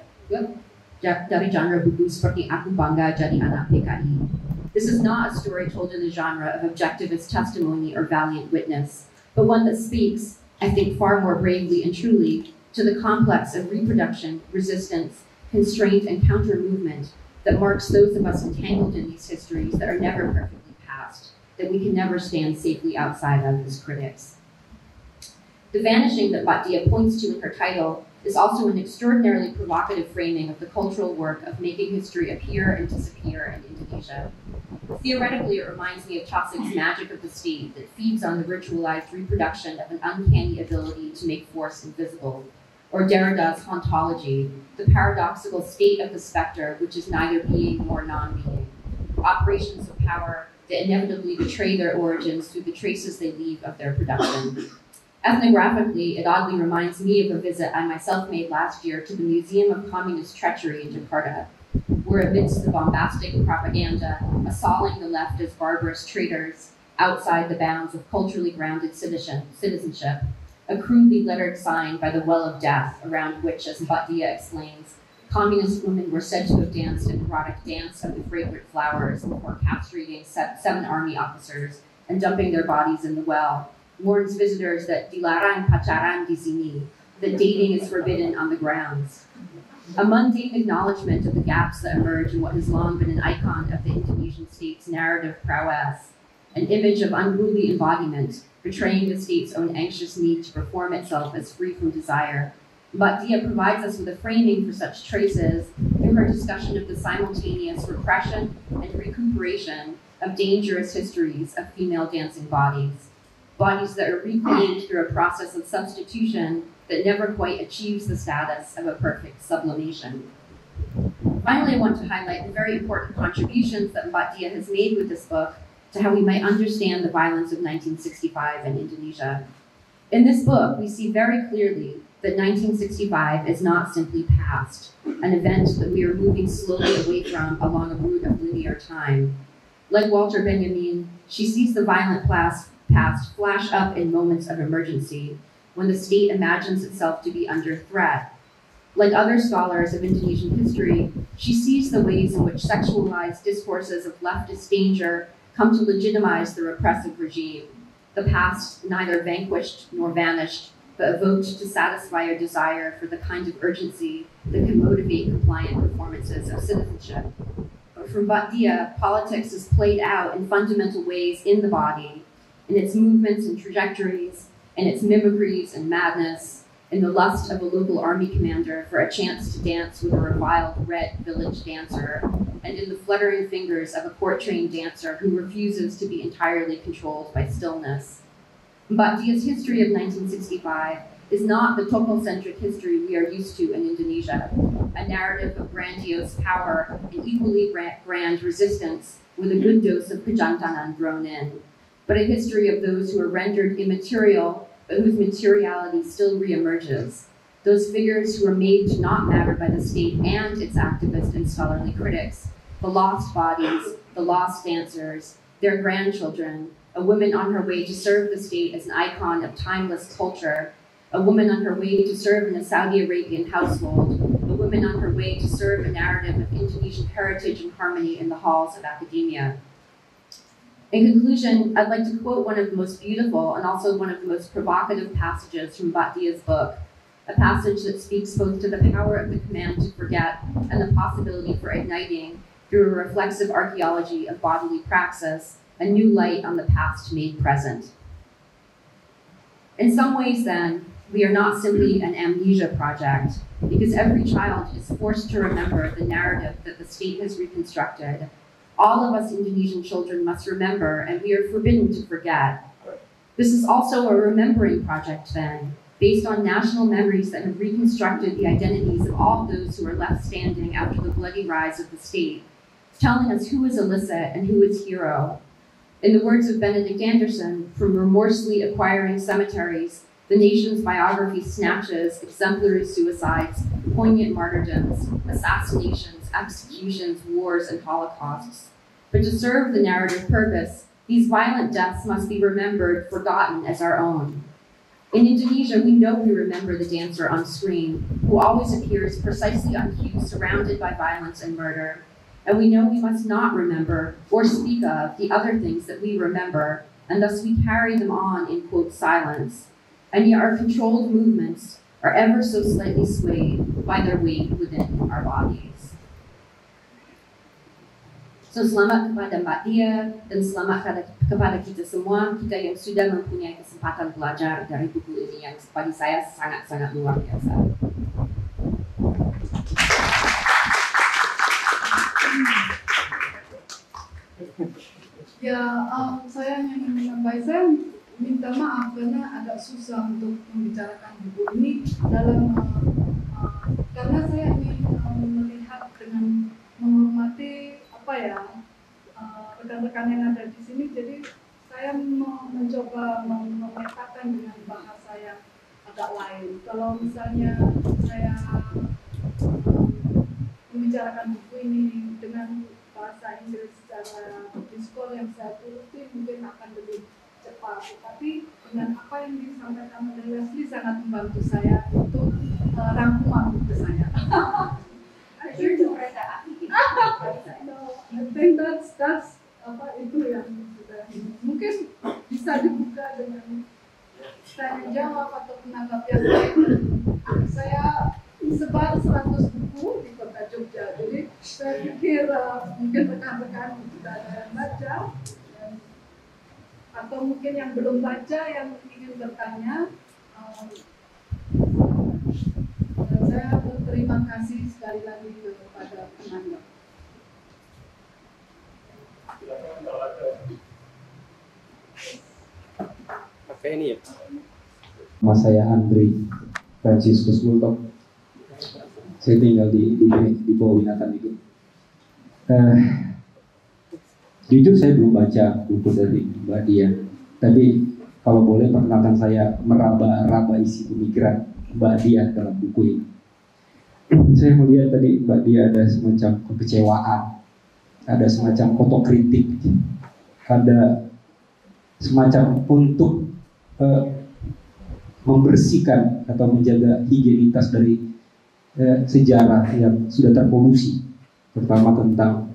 dari genre buku seperti Aku Bangga Jadi Anak PKI. This is not a story told in the genre of objectivist testimony or valiant witness, but one that speaks, I think far more bravely and truly, to the complex of reproduction, resistance, constraint, and counter-movement that marks those of us entangled in these histories that are never perfectly passed, that we can never stand safely outside of as critics. The vanishing that Mbak Dia points to in her title is also an extraordinarily provocative framing of the cultural work of making history appear and disappear in Indonesia. Theoretically, it reminds me of Chaucer's Magic of the State that feeds on the ritualized reproduction of an uncanny ability to make force invisible, or Derrida's hauntology, the paradoxical state of the specter, which is neither being nor non-being, operations of power that inevitably betray their origins through the traces they leave of their production. Ethnographically, it oddly reminds me of a visit I myself made last year to the Museum of Communist Treachery in Jakarta, where amidst the bombastic propaganda assailing the left as barbarous traitors outside the bounds of culturally grounded citizenship, a crudely lettered sign by the Well of Death, around which, as Mbak Dia explains, communist women were said to have danced an erotic dance of the fragrant flowers before castrating 7 army officers and dumping their bodies in the well, warns visitors that dilarang pacaran di sini, that dating is forbidden on the grounds. A mundane acknowledgement of the gaps that emerge in what has long been an icon of the Indonesian state's narrative prowess, an image of unruly embodiment, betraying the state's own anxious need to perform itself as free from desire. Mbak Dia provides us with a framing for such traces through her discussion of the simultaneous repression and recuperation of dangerous histories of female dancing bodies that are reclaimed through a process of substitution that never quite achieves the status of a perfect sublimation. Finally, I want to highlight the very important contributions that Mbak Dia has made with this book to how we might understand the violence of 1965 in Indonesia. In this book, we see very clearly that 1965 is not simply past, an event that we are moving slowly away from along a route of linear time. Like Walter Benjamin, she sees the violent past flash up in moments of emergency, when the state imagines itself to be under threat. Like other scholars of Indonesian history, she sees the ways in which sexualized discourses of leftist danger come to legitimize the repressive regime, the past neither vanquished nor vanished, but evoked to satisfy a desire for the kind of urgency that can motivate compliant performances of citizenship. But for Mbak Dia, politics is played out in fundamental ways in the body, in its movements and trajectories, in its mimicries and madness, in the lust of a local army commander for a chance to dance with a reviled red village dancer, and in the fluttering fingers of a court-trained dancer who refuses to be entirely controlled by stillness. Mbak Dia's history of 1965 is not the tokocentric history we are used to in Indonesia, a narrative of grandiose power and equally grand resistance with a good dose of kejantanan thrown in, but a history of those who are rendered immaterial, but whose materiality still reemerges, those figures who are made to not matter by the state and its activist and scholarly critics, the lost bodies, the lost dancers, their grandchildren, a woman on her way to serve the state as an icon of timeless culture, a woman on her way to serve in a Saudi Arabian household, a woman on her way to serve a narrative of Indonesian heritage and harmony in the halls of academia. In conclusion, I'd like to quote one of the most beautiful and also one of the most provocative passages from Bhattia's book, a passage that speaks both to the power of the command to forget and the possibility for igniting, through a reflexive archaeology of bodily praxis, a new light on the past made present. In some ways, then, we are not simply an amnesia project, because every child is forced to remember the narrative that the state has reconstructed. All of us Indonesian children must remember, and we are forbidden to forget. This is also a remembering project, then, based on national memories that have reconstructed the identities of all those who are left standing after the bloody rise of the state, telling us who is illicit and who is hero. In the words of Benedict Anderson, from remorselessly acquiring cemeteries, the nation's biography snatches exemplary suicides, poignant martyrdoms, assassinations, executions, wars, and holocausts. But to serve the narrative purpose, these violent deaths must be remembered, forgotten as our own. In Indonesia, we know we remember the dancer on screen, who always appears precisely on cue, surrounded by violence and murder. And we know we must not remember or speak of the other things that we remember, and thus we carry them on in, quote, silence. And yet our controlled movements are ever so slightly swayed by their weight within our bodies. So selamat kepada Mbak Dia, dan selamat kepada kita semua, kita yang sudah mempunyai kesempatan belajar dari buku ini yang bagi saya sangat-sangat luar biasa. Ya, saya hanya ingin menambahkan, saya minta maaf karena agak susah untuk membicarakan buku ini dalam karena saya ingin melihat dengan menghormati rekan-rekan yang ada di sini, jadi saya mencoba memetakan dengan bahasa yang agak lain. Kalau misalnya saya membicarakan buku ini dengan bahasa Inggris secara diskon yang saya turuti mungkin akan lebih cepat, tapi dengan apa yang disampaikan oleh Leslie sangat membantu saya untuk rangkuman buku saya. I think that's itu yang sudah mungkin bisa dibuka dengan saya jawab atau menanggapi yang lain. Saya sebar 100 buku di kota Jogja, jadi saya pikir mungkin rekan-rekan sudah ada yang baca, atau mungkin yang belum baca yang ingin bertanya. Saya berterima kasih sekali lagi kepada penanya. Pakai ini ya. Nama saya Andre Franciscus Multok. Saya tinggal di Bawah Winatan itu. Jujur saya belum baca buku dari Mbak Dia, tapi kalau boleh perkenalkan saya meraba-raba isi pemikiran Mbak Dia dalam buku ini. Saya melihat tadi Mbak Dia ada semacam kekecewaan, ada semacam otokritik, ada semacam untuk membersihkan atau menjaga higienitas dari sejarah yang sudah terpolusi, terutama tentang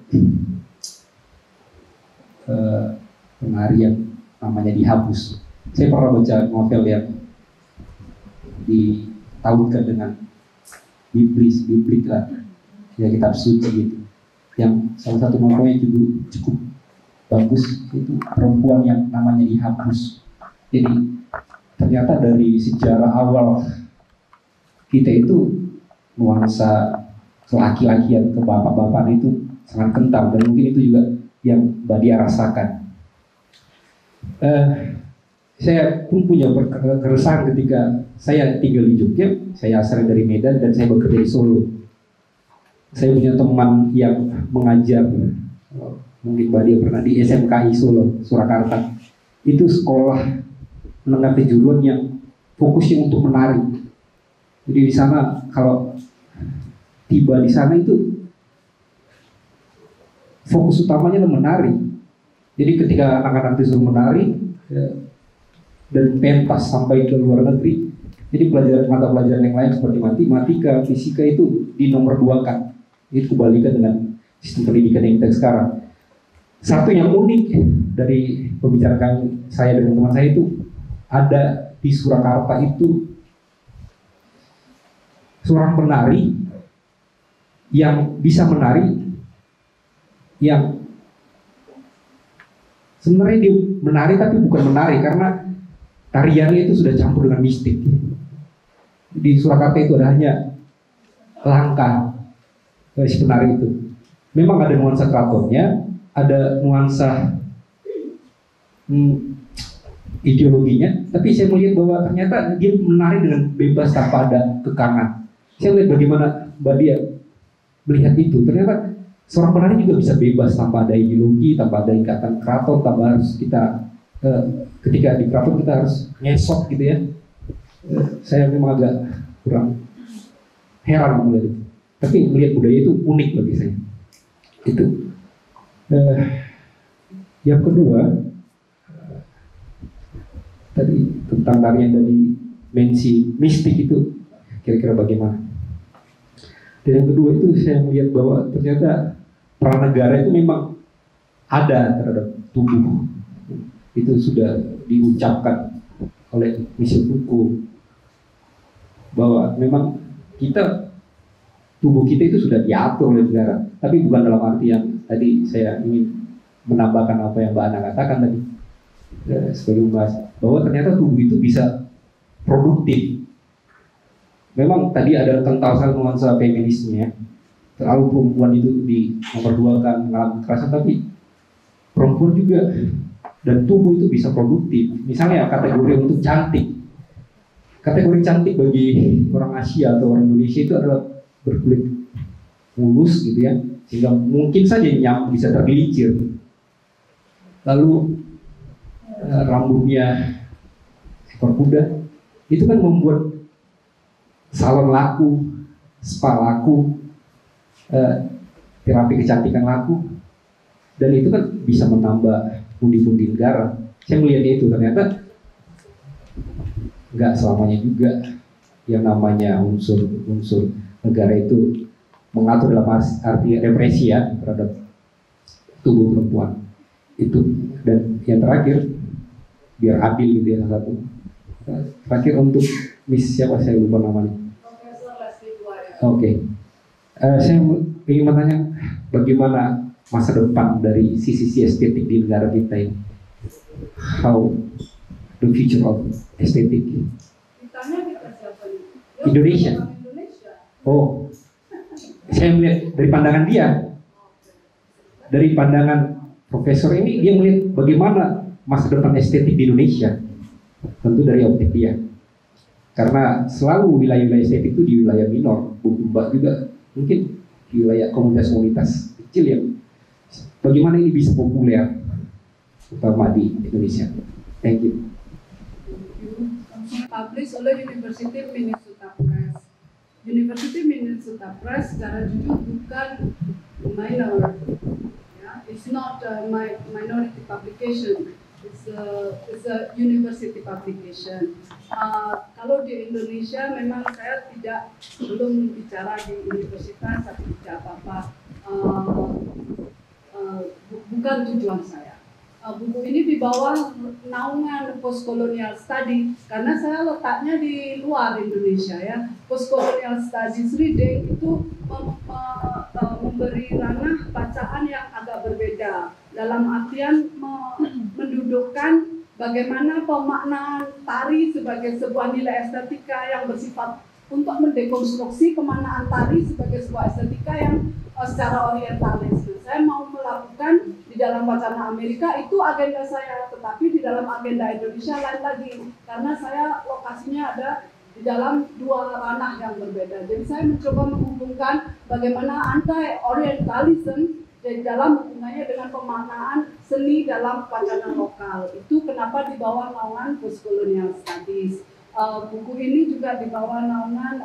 penari yang namanya dihapus. Saya pernah baca novel yang ditautkan dengan biblik lah, ya kitab suci gitu. Yang salah satu novelnya juga cukup bagus, itu perempuan yang namanya dihapus. Jadi ternyata dari sejarah awal kita itu nuansa kelaki-lakian, kebapak-bapakan itu sangat kental, dan mungkin itu juga yang Mbak Dia rasakan. Saya pun punya keresahan ketika saya tinggal di Jogja. Saya asal dari Medan dan saya bekerja di Solo. Saya punya teman yang mengajar, mungkin Mbak Dia pernah di SMKI Solo, Surakarta. Itu sekolah menengah kejuruan yang fokusnya untuk menari. Jadi di sana kalau tiba di sana itu fokus utamanya adalah menari. Jadi ketika anak-anak disuruh menari dan pentas sampai ke luar negeri, jadi mata pelajaran yang lain seperti matematika, fisika itu di nomor 2-kan. Itu kebalikan dengan sistem pendidikan yang kita sekarang. Satu yang unik dari pembicaraan saya dengan teman saya itu ada di Surakarta itu seorang penari yang bisa menari, yang sebenarnya dia menari tapi bukan menari karena tariannya itu sudah campur dengan mistik. Di Surakarta itu ada hanya langkah dari si penari itu. Memang ada nuansa keratonnya, ada nuansa ideologinya, tapi saya melihat bahwa ternyata dia menari dengan bebas tanpa ada kekangan. Saya melihat bagaimana Mbak Dia melihat itu. Ternyata seorang penari juga bisa bebas tanpa ada ideologi, tanpa ada ikatan keraton, tanpa harus kita ketika di keraton kita harus ngesot gitu ya. Saya memang agak kurang heran melihat itu. Tapi melihat budaya itu unik bagi saya. Itu. Yang kedua, tadi tentang tarian dari dimensi mistik itu kira-kira bagaimana? Dan yang kedua itu saya melihat bahwa ternyata peran negara itu memang ada terhadap tubuh. Itu sudah diucapkan oleh Michel Foucault bahwa memang tubuh kita itu sudah diatur oleh negara, tapi bukan dalam arti yang tadi saya ingin menambahkan apa yang Mbak Ana katakan tadi sebagai membahas bahwa ternyata tubuh itu bisa produktif. Memang tadi ada tentang nuansa feminisme, terlalu perempuan itu di nomor 2 kan mengalami kekerasan, tapi perempuan juga dan tubuh itu bisa produktif. Misalnya kategori untuk cantik. Kategori cantik bagi orang Asia atau orang Indonesia itu adalah berkulit mulus gitu ya, sehingga mungkin saja nyamuk bisa tergelincir. Lalu rambutnya ekor kuda, itu kan membuat salon laku, spa laku, terapi kecantikan laku, dan itu kan bisa menambah pundi-pundi negara. Saya melihatnya itu ternyata nggak selamanya juga yang namanya unsur negara itu mengatur dalam arti represi ya terhadap tubuh perempuan itu. Dan yang terakhir biar adil gitu ya, satu terakhir untuk Miss siapa saya lupa namanya. Oke. Saya ingin bertanya bagaimana masa depan dari sisi estetik di negara kita ini. How the future of estetik Indonesia. Oh, saya melihat dari pandangan dia, dari pandangan profesor ini, dia melihat bagaimana masa depan estetik di Indonesia. Tentu dari optik dia, karena selalu wilayah-wilayah estetik itu di wilayah minor, Mbak juga mungkin di wilayah komunitas-komunitas kecil yang bagaimana ini bisa populer terutama di Indonesia. Thank you. Published oleh University Minnesota Press. University Minnesota Press secara jujur bukan minor, ya. It's not a minority publication. It's a university publication. Kalau di Indonesia memang saya belum bicara di universitas atau tidak apa-apa. Bukan tujuan saya. Buku ini di bawah naungan Postcolonial Study karena saya letaknya di luar Indonesia ya. Postcolonial Studies reading itu memberi ranah bacaan yang agak berbeda dalam artian mendudukkan bagaimana pemaknaan tari sebagai sebuah nilai estetika yang bersifat untuk mendekonstruksi kemaknaan tari sebagai sebuah estetika yang secara orientalis. Saya mau melakukan di dalam wacana Amerika itu agenda saya, tetapi di dalam agenda Indonesia lain lagi karena saya lokasinya ada di dalam dua ranah yang berbeda. Jadi saya mencoba menghubungkan bagaimana anti-orientalism di dalam hubungannya dengan pemaknaan seni dalam wacana lokal. Itu kenapa di bawah naungan Postcolonial Studies. Buku ini juga di bawah naungan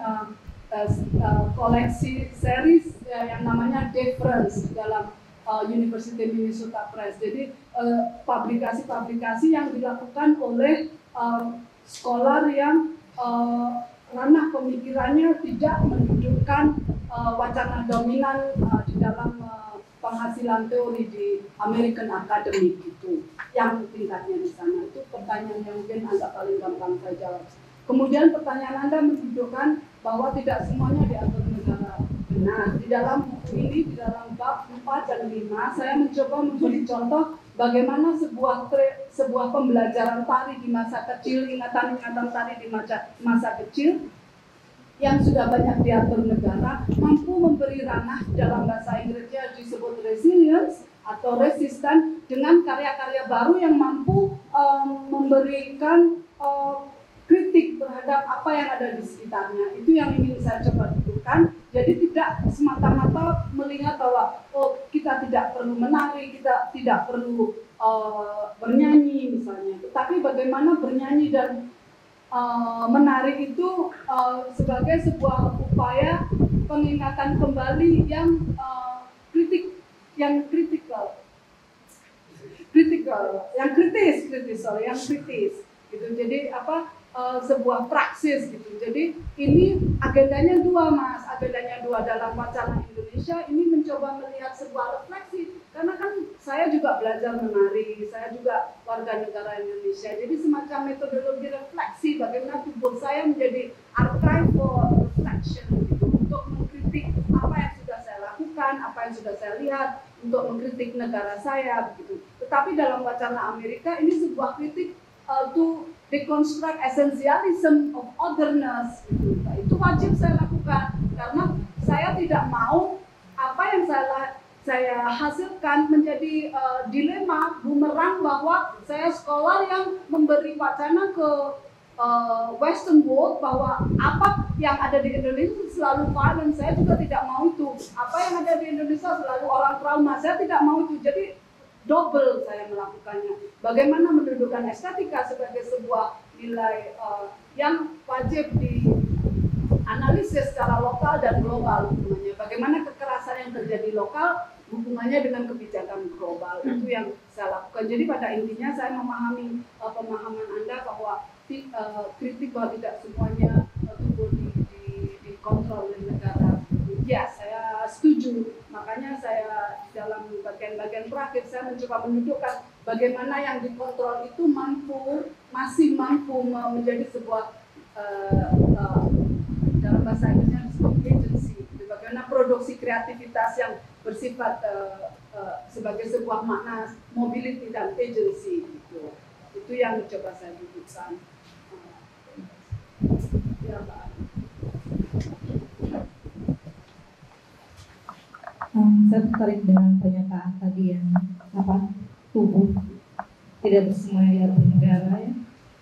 koleksi series yang namanya Difference di dalam University Minnesota Press. Jadi publikasi-publikasi yang dilakukan oleh scholar yang ranah pemikirannya tidak mendudukkan wacana dominan di dalam penghasilan teori di American Academy gitu. yang tingkatnya di sana? Itu pertanyaan yang mungkin agak paling gampang saya jawab. Kemudian pertanyaan Anda menunjukkan bahwa tidak semuanya diatur negara. Nah, di dalam buku ini, di dalam bab 4 dan 5, saya mencoba memberi contoh bagaimana sebuah pembelajaran tari di masa kecil, ingatan-ingatan tari di masa kecil yang sudah banyak diatur negara, mampu memberi ranah, dalam bahasa Inggrisnya disebut resilience atau resisten, dengan karya-karya baru yang mampu memberikan kritik terhadap apa yang ada di sekitarnya. Itu yang ingin saya coba tunjukkan. Jadi tidak semata-mata melihat bahwa kita tidak perlu menari, kita tidak perlu bernyanyi misalnya. Tetapi bagaimana bernyanyi dan menari itu sebagai sebuah upaya pengingatan kembali yang kritis, gitu. Jadi sebuah praksis gitu. Jadi ini agendanya dua, Mas. Agendanya dua dalam wacana Indonesia ini mencoba melihat sebuah refleksi. Karena kan saya juga belajar menari, saya juga warga negara Indonesia. Jadi semacam metodologi refleksi bagaimana tubuh saya menjadi archive for reflection gitu, untuk mengkritik apa yang sudah saya lakukan, apa yang sudah saya lihat, untuk mengkritik negara saya begitu. Tetapi dalam wacana Amerika ini sebuah kritik to deconstruct essentialism of otherness gitu. Nah, itu wajib saya lakukan karena saya tidak mau apa yang saya hasilkan menjadi dilema bumerang bahwa saya sekolah yang memberi wacana ke Western world bahwa apa yang ada di Indonesia selalu violent. Saya juga tidak mau itu. Apa yang ada di Indonesia selalu orang trauma. Saya tidak mau itu. Jadi double saya melakukannya. Bagaimana mendudukkan estetika sebagai sebuah nilai yang wajib dianalisis secara lokal dan global hubungannya. Bagaimana kekerasan yang terjadi lokal hubungannya dengan kebijakan global. Itu yang saya lakukan. Jadi pada intinya saya memahami pemahaman Anda bahwa kritik bahwa tidak semuanya tumbuh dikontrol oleh negara. Ya, saya setuju. Makanya saya dalam bagian-bagian terakhir saya mencoba menunjukkan bagaimana yang dikontrol itu masih mampu menjadi sebuah dalam bahasa Inggrisnya disebut agency. Bagaimana produksi kreativitas yang bersifat sebagai sebuah makna mobility dan agency gitu. Itu yang mencoba saya tunjukkan. Ya, Pak. Saya tertarik dengan pernyataan tadi yang tubuh tidak bersemuanya diatur negara ya.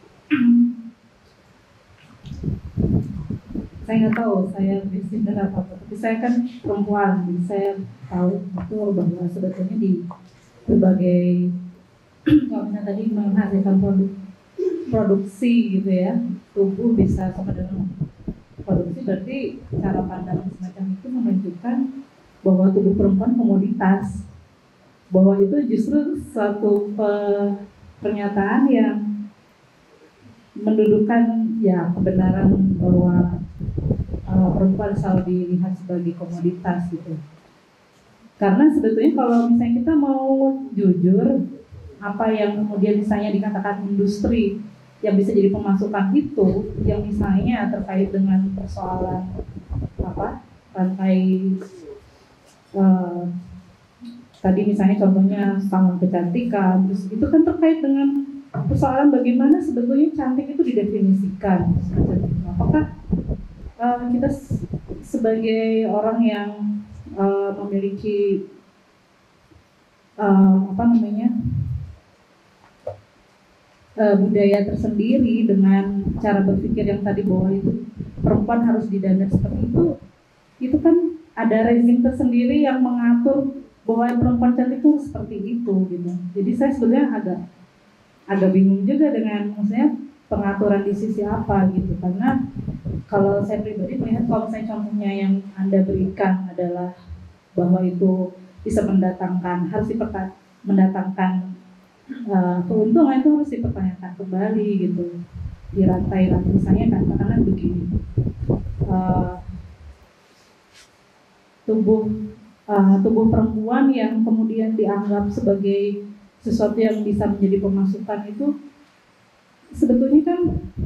Saya nggak tahu saya bisnis atau apa, tapi saya kan perempuan, jadi saya tahu betul bahwa sebetulnya di berbagai kalau misalnya tadi menghasilkan produksi gitu ya, tubuh bisa sama dengan produksi, berarti cara pandang semacam itu menunjukkan bahwa tubuh perempuan komoditas, bahwa itu justru suatu pernyataan yang mendudukkan ya kebenaran bahwa perempuan selalu dilihat sebagai komoditas gitu. Karena sebetulnya kalau misalnya kita mau jujur, apa yang kemudian misalnya dikatakan industri yang bisa jadi pemasukan itu, yang misalnya terkait dengan persoalan rantai tadi misalnya contohnya salon kecantikan, terus itu kan terkait dengan persoalan bagaimana sebetulnya cantik itu didefinisikan. Apakah kita sebagai orang yang memiliki budaya tersendiri dengan cara berpikir yang tadi bahwa itu perempuan harus didandani seperti itu kan ada rezim tersendiri yang mengatur bahwa perempuan cantik itu seperti itu gitu. Jadi saya sebenarnya agak bingung juga dengan maksudnya pengaturan di sisi apa gitu, karena kalau saya pribadi melihat kalau saya contohnya yang Anda berikan adalah bahwa itu bisa mendatangkan keuntungan, itu harus dipertanyakan kembali gitu di rantai misalnya katakanlah begini, tubuh perempuan yang kemudian dianggap sebagai sesuatu yang bisa menjadi pemasukan itu sebetulnya kan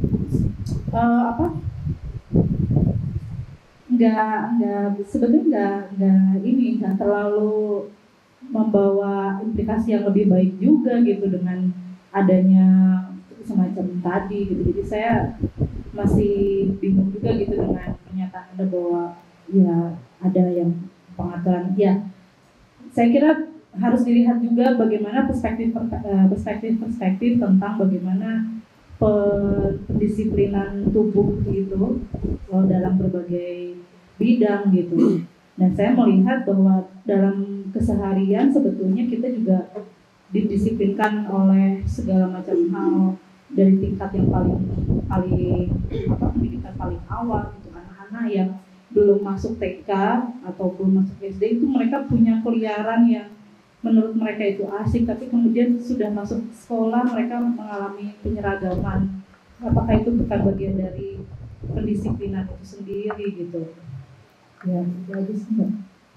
nggak terlalu membawa implikasi yang lebih baik juga gitu dengan adanya semacam tadi gitu. Jadi saya masih bingung juga gitu dengan pernyataan Anda bahwa ya ada yang pengaturan. Ya, saya kira harus dilihat juga bagaimana perspektif tentang bagaimana pendisiplinan tubuh itu dalam berbagai bidang gitu. Dan saya melihat bahwa dalam keseharian sebetulnya kita juga didisiplinkan oleh segala macam hal dari tingkat yang paling pendidikan paling awal gitu. Anak-anak yang belum masuk TK atau belum masuk SD itu mereka punya keliaran yang menurut mereka itu asik, tapi kemudian sudah masuk sekolah mereka mengalami penyeragaman. Apakah itu bukan bagian dari pendisiplinan itu sendiri gitu? Ya, bagus enggak?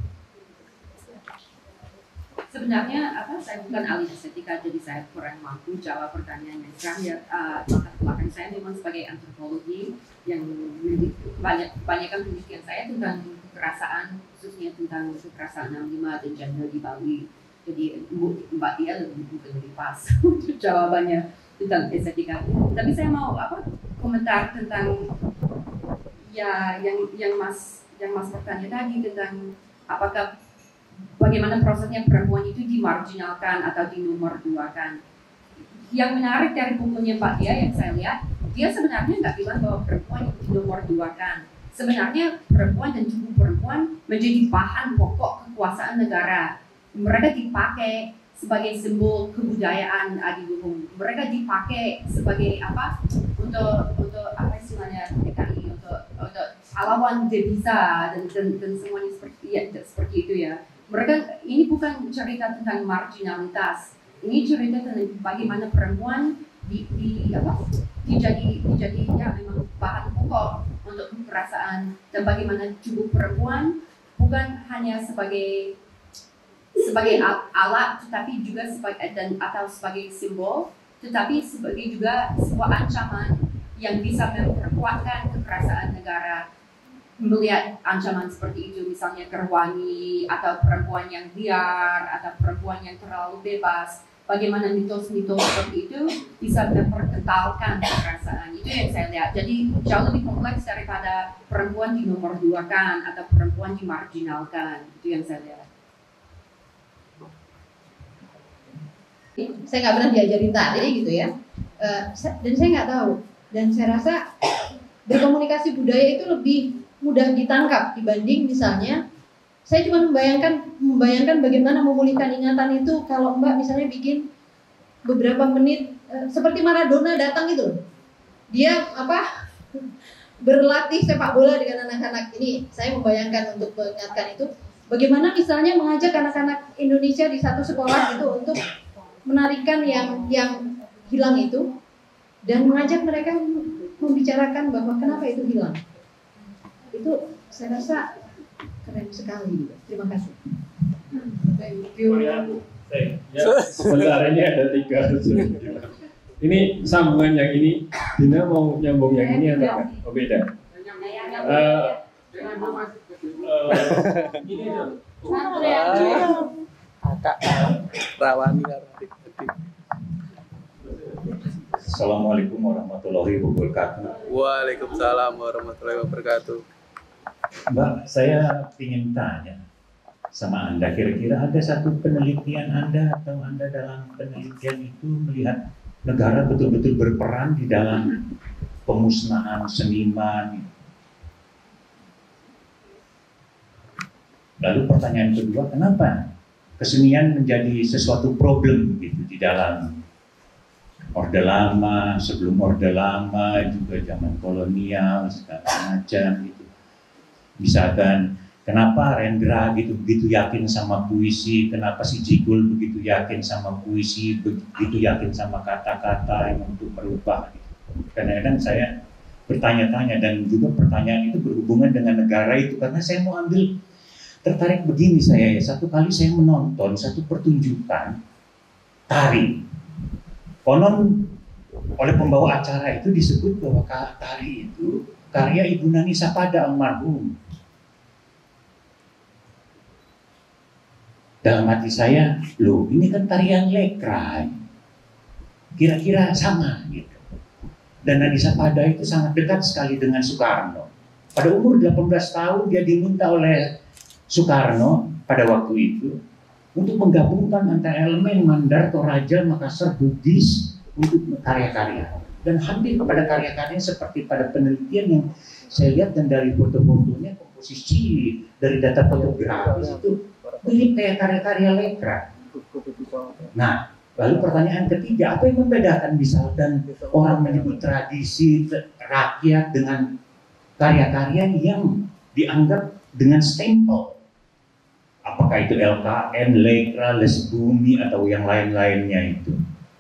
Sebenarnya saya bukan ahli estetika, jadi saya kurang mampu jawab pertanyaan yang terakhir. Latar belakang saya memang sebagai antropologi yang kebanyakan penelitian saya tentang kekerasan, khususnya tentang kekerasan 65 dan gender di Bali. Jadi Mbak Dia lebih pas jawabannya tentang estetika. Tapi saya mau komentar tentang ya yang Mas bertanya tadi tentang apakah bagaimana prosesnya perempuan itu dimarginalkan atau dinomorduakan. Yang menarik dari bukunya Mbak Dia yang saya lihat, dia sebenarnya nggak bilang bahwa perempuan itu dinomorduakan. Sebenarnya perempuan dan tubuh perempuan menjadi bahan pokok kekuasaan negara. Mereka dipakai sebagai simbol kebudayaan adiluhung. Mereka dipakai sebagai untuk apa istilahnya PKI untuk pahlawan devisa dan semuanya seperti itu ya. Mereka ini bukan cerita tentang marginalitas. Ini cerita tentang bagaimana perempuan dijadi ya memang bahan pokok untuk kekerasan, dan bagaimana tubuh perempuan bukan hanya sebagai alat, tetapi juga sebagai simbol, tetapi sebagai juga sebuah ancaman yang bisa memperkuatkan kekerasan negara. Melihat ancaman seperti itu, misalnya kerwani atau perempuan yang liar atau perempuan yang terlalu bebas, bagaimana mitos-mitos seperti itu bisa memperkentalkan kekerasan. Itu yang saya lihat. Jadi jauh lebih kompleks daripada perempuan dinomorduakan atau perempuan dimarginalkan. Itu yang saya lihat. Saya nggak pernah diajarin tadi gitu ya, dan saya nggak tahu, dan saya rasa berkomunikasi budaya itu lebih mudah ditangkap dibanding misalnya saya cuma membayangkan bagaimana memulihkan ingatan itu kalau Mbak misalnya bikin beberapa menit seperti Maradona datang gitu, dia berlatih sepak bola dengan anak-anak ini. Saya membayangkan untuk mengingatkan itu bagaimana misalnya mengajak anak-anak Indonesia di satu sekolah gitu untuk menarikan yang hilang itu dan mengajak mereka membicarakan bahwa kenapa itu hilang. Itu saya rasa keren sekali. Terima kasih. Thank you. Sebentar, ini ada 3. Ini sambungan yang ini, Dina mau nyambung yang ini atau enggak? Oh, beda. Ini Kakak rawani. Assalamualaikum warahmatullahi wabarakatuh. Waalaikumsalam warahmatullahi wabarakatuh. Mbak, saya ingin tanya sama Anda, kira-kira ada satu penelitian Anda atau Anda dalam penelitian itu melihat negara betul-betul berperan di dalam pemusnahan seniman? Lalu pertanyaan kedua, kenapa kesenian menjadi sesuatu problem gitu di dalam Orde Lama, sebelum Orde Lama, juga zaman kolonial, segala macam gitu. Misalkan kenapa Rendra begitu yakin sama puisi, kenapa si Jigul begitu yakin sama puisi, begitu yakin sama kata-kata yang untuk merubah gitu. Kadang-kadang saya bertanya-tanya, dan juga pertanyaan itu berhubungan dengan negara itu, karena saya mau tertarik begini saya ya. Satu kali saya menonton satu pertunjukan tari. Konon oleh pembawa acara itu disebut bahwa tari itu karya Ibu Nani Sapada almarhum. Dalam hati saya, loh ini kan tarian lekra, kira-kira sama gitu. Dan Nani Sapada itu sangat dekat sekali dengan Soekarno. Pada umur 18 tahun dia diminta oleh Soekarno pada waktu itu untuk menggabungkan antara elemen Mandar, Toraja, Makassar, Bugis untuk karya-karya. Dan hampir kepada karya-karya seperti pada penelitian yang saya lihat dan dari foto-fotonya, komposisi, dari data fotografis itu mirip kayak karya-karya lekra. Nah, lalu pertanyaan ketiga, apa yang membedakan misalkan orang menyebut tradisi rakyat dengan karya-karya yang dianggap dengan stempel? Apakah itu LKN, lekra, les bumi, atau yang lain-lainnya itu?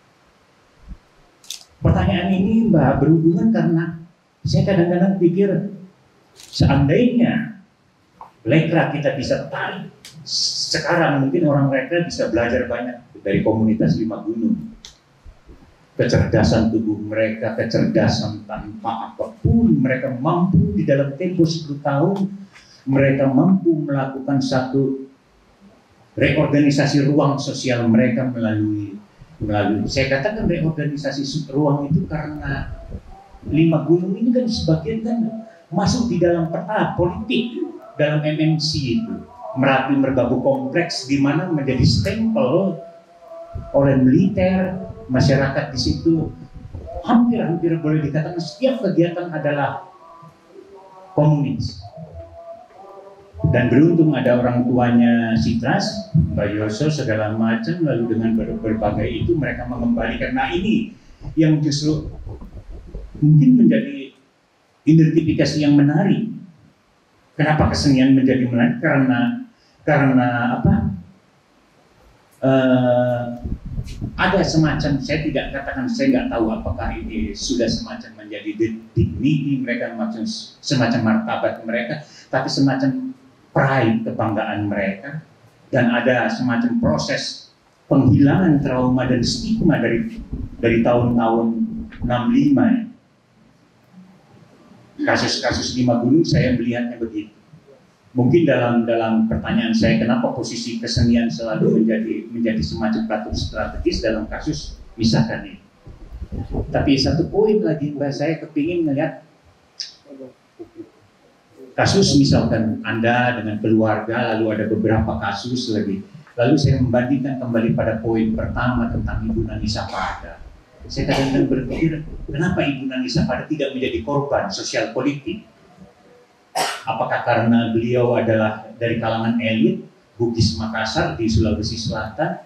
Pertanyaan ini Mbak berhubungan karena saya kadang-kadang pikir seandainya lekra kita bisa tarik, sekarang mungkin orang lekra bisa belajar banyak dari komunitas Lima Gunung. Kecerdasan tubuh mereka, kecerdasan tanpa apapun, mereka mampu di dalam tempo 10 tahun, mereka mampu melakukan satu reorganisasi ruang sosial mereka melalui saya katakan reorganisasi ruang itu karena Lima Gunung ini kan sebagian kan masuk di dalam peta politik dalam MNC itu. Merapi Merbabu kompleks di mana menjadi stempel oleh militer, masyarakat di situ hampir boleh dikatakan setiap kegiatan adalah komunis. Dan beruntung ada orang tuanya Citras, Mbak Yoso segala macam, lalu dengan berbagai itu mereka mengembalikan. Nah ini yang justru mungkin menjadi identifikasi yang menarik. Kenapa kesenian menjadi menarik? Karena apa? Ada semacam, saya tidak katakan, saya nggak tahu apakah ini sudah semacam menjadi dignity mereka, semacam martabat mereka, tapi semacam pride, kebanggaan mereka, dan ada semacam proses penghilangan trauma dan stigma dari tahun-tahun 65. Kasus-kasus Lima Gunung saya melihatnya begitu. Mungkin dalam pertanyaan saya kenapa posisi kesenian selalu menjadi semacam platform strategis dalam kasus misalkan ini. Tapi satu poin lagi Mbak, saya kepingin melihat kasus misalkan Anda dengan keluarga, lalu ada beberapa kasus lagi. Lalu saya membandingkan kembali pada poin pertama tentang Ibu Nani Sapada. Saya kadang-kadang berpikir, kenapa Ibu Nani Sapada tidak menjadi korban sosial politik? Apakah karena beliau adalah dari kalangan elit Bugis Makassar di Sulawesi Selatan?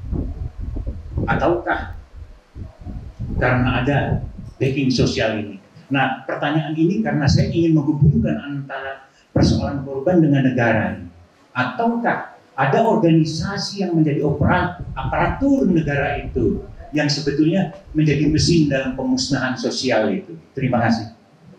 Ataukah karena ada backing sosial ini? Nah, pertanyaan ini karena saya ingin menghubungkan antara persoalan korban dengan negara. Ataukah ada organisasi yang menjadi aparatur negara itu yang sebetulnya menjadi mesin dalam pemusnahan sosial itu? Terima kasih.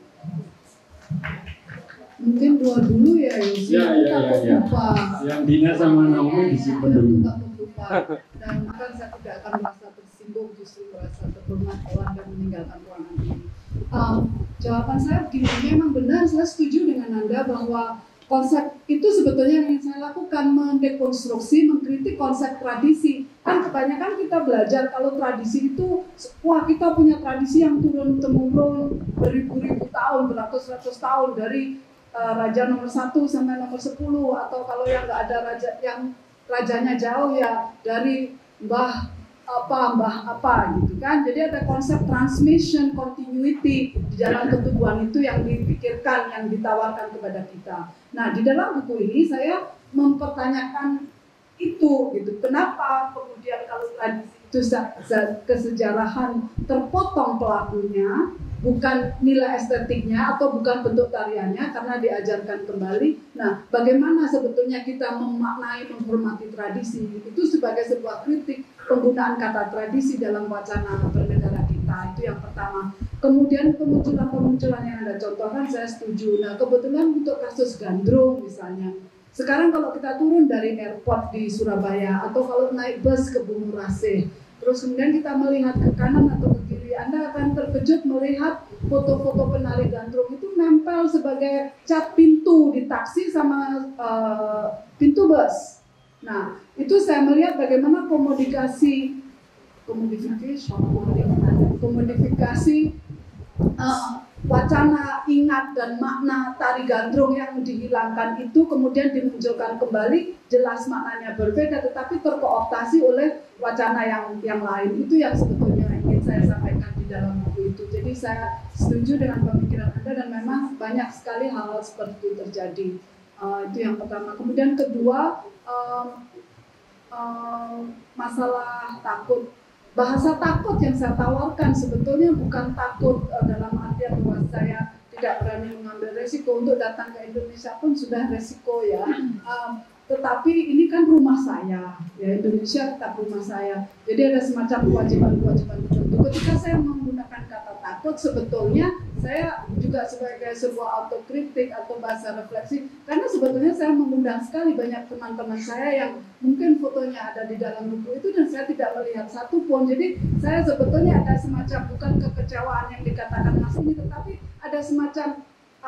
Mungkin dua dulu ya, Ya. Yang Dina sama Naomi disimpan dulu. Dan akan saya tidak akan merasa tersinggung, justru merasa terhormat kalau Anda meninggalkan ruangan ini. Jawaban saya begini, memang benar, saya setuju dengan Anda bahwa konsep itu sebetulnya yang saya lakukan, mendekonstruksi, mengkritik konsep tradisi. Kan kebanyakan kita belajar kalau tradisi itu, wah kita punya tradisi yang turun-temurun beribu-ribu tahun, beratus-ratus tahun dari raja nomor 1 sampai nomor 10, atau kalau yang nggak ada raja, yang rajanya jauh ya dari mbah apa gitu kan. Jadi ada konsep transmission continuity di dalam ketubuhan itu yang dipikirkan, yang ditawarkan kepada kita. Nah, di dalam buku ini saya mempertanyakan itu gitu. Kenapa kemudian kalau tradisi itu kesejarahan terpotong pelakunya, bukan nilai estetiknya atau bukan bentuk tariannya karena diajarkan kembali. Nah, bagaimana sebetulnya kita memaknai, menghormati tradisi itu sebagai sebuah kritik penggunaan kata tradisi dalam wacana bernegara kita. Itu yang pertama. Kemudian kemunculan yang Anda contohkan saya setuju. Nah, kebetulan untuk kasus Gandrung misalnya, sekarang kalau kita turun dari airport di Surabaya atau kalau naik bus ke Bumurasih, Terus kemudian kita melihat ke kanan atau ke kiri, Anda akan terkejut melihat foto-foto penari gandrung itu nempel sebagai cat pintu di taksi sama pintu bus. Nah, itu saya melihat bagaimana komodifikasi wacana ingat dan makna tari gandrung yang dihilangkan itu kemudian dimunculkan kembali, jelas maknanya berbeda tetapi terkooptasi oleh wacana yang lain. Itu yang sebetulnya ingin saya sampaikan di dalam buku itu. Jadi saya setuju dengan pemikiran Anda dan memang banyak sekali hal-hal seperti itu terjadi. Itu yang pertama. Kemudian kedua, masalah takut. Bahasa takut yang saya tawarkan sebetulnya bukan takut dalam artian bahwa saya tidak berani mengambil resiko. Untuk datang ke Indonesia pun sudah resiko ya. Tetapi ini kan rumah saya, ya Indonesia tetap rumah saya. Jadi ada semacam kewajiban-kewajiban tertentu. Ketika saya menggunakan kata takut, sebetulnya saya juga sebagai sebuah autokritik atau bahasa refleksi. Karena sebetulnya saya mengundang sekali banyak teman-teman saya yang mungkin fotonya ada di dalam buku itu dan saya tidak melihat satu pun. Jadi saya sebetulnya ada semacam bukan kekecewaan yang dikatakan Mas ini, tetapi ada semacam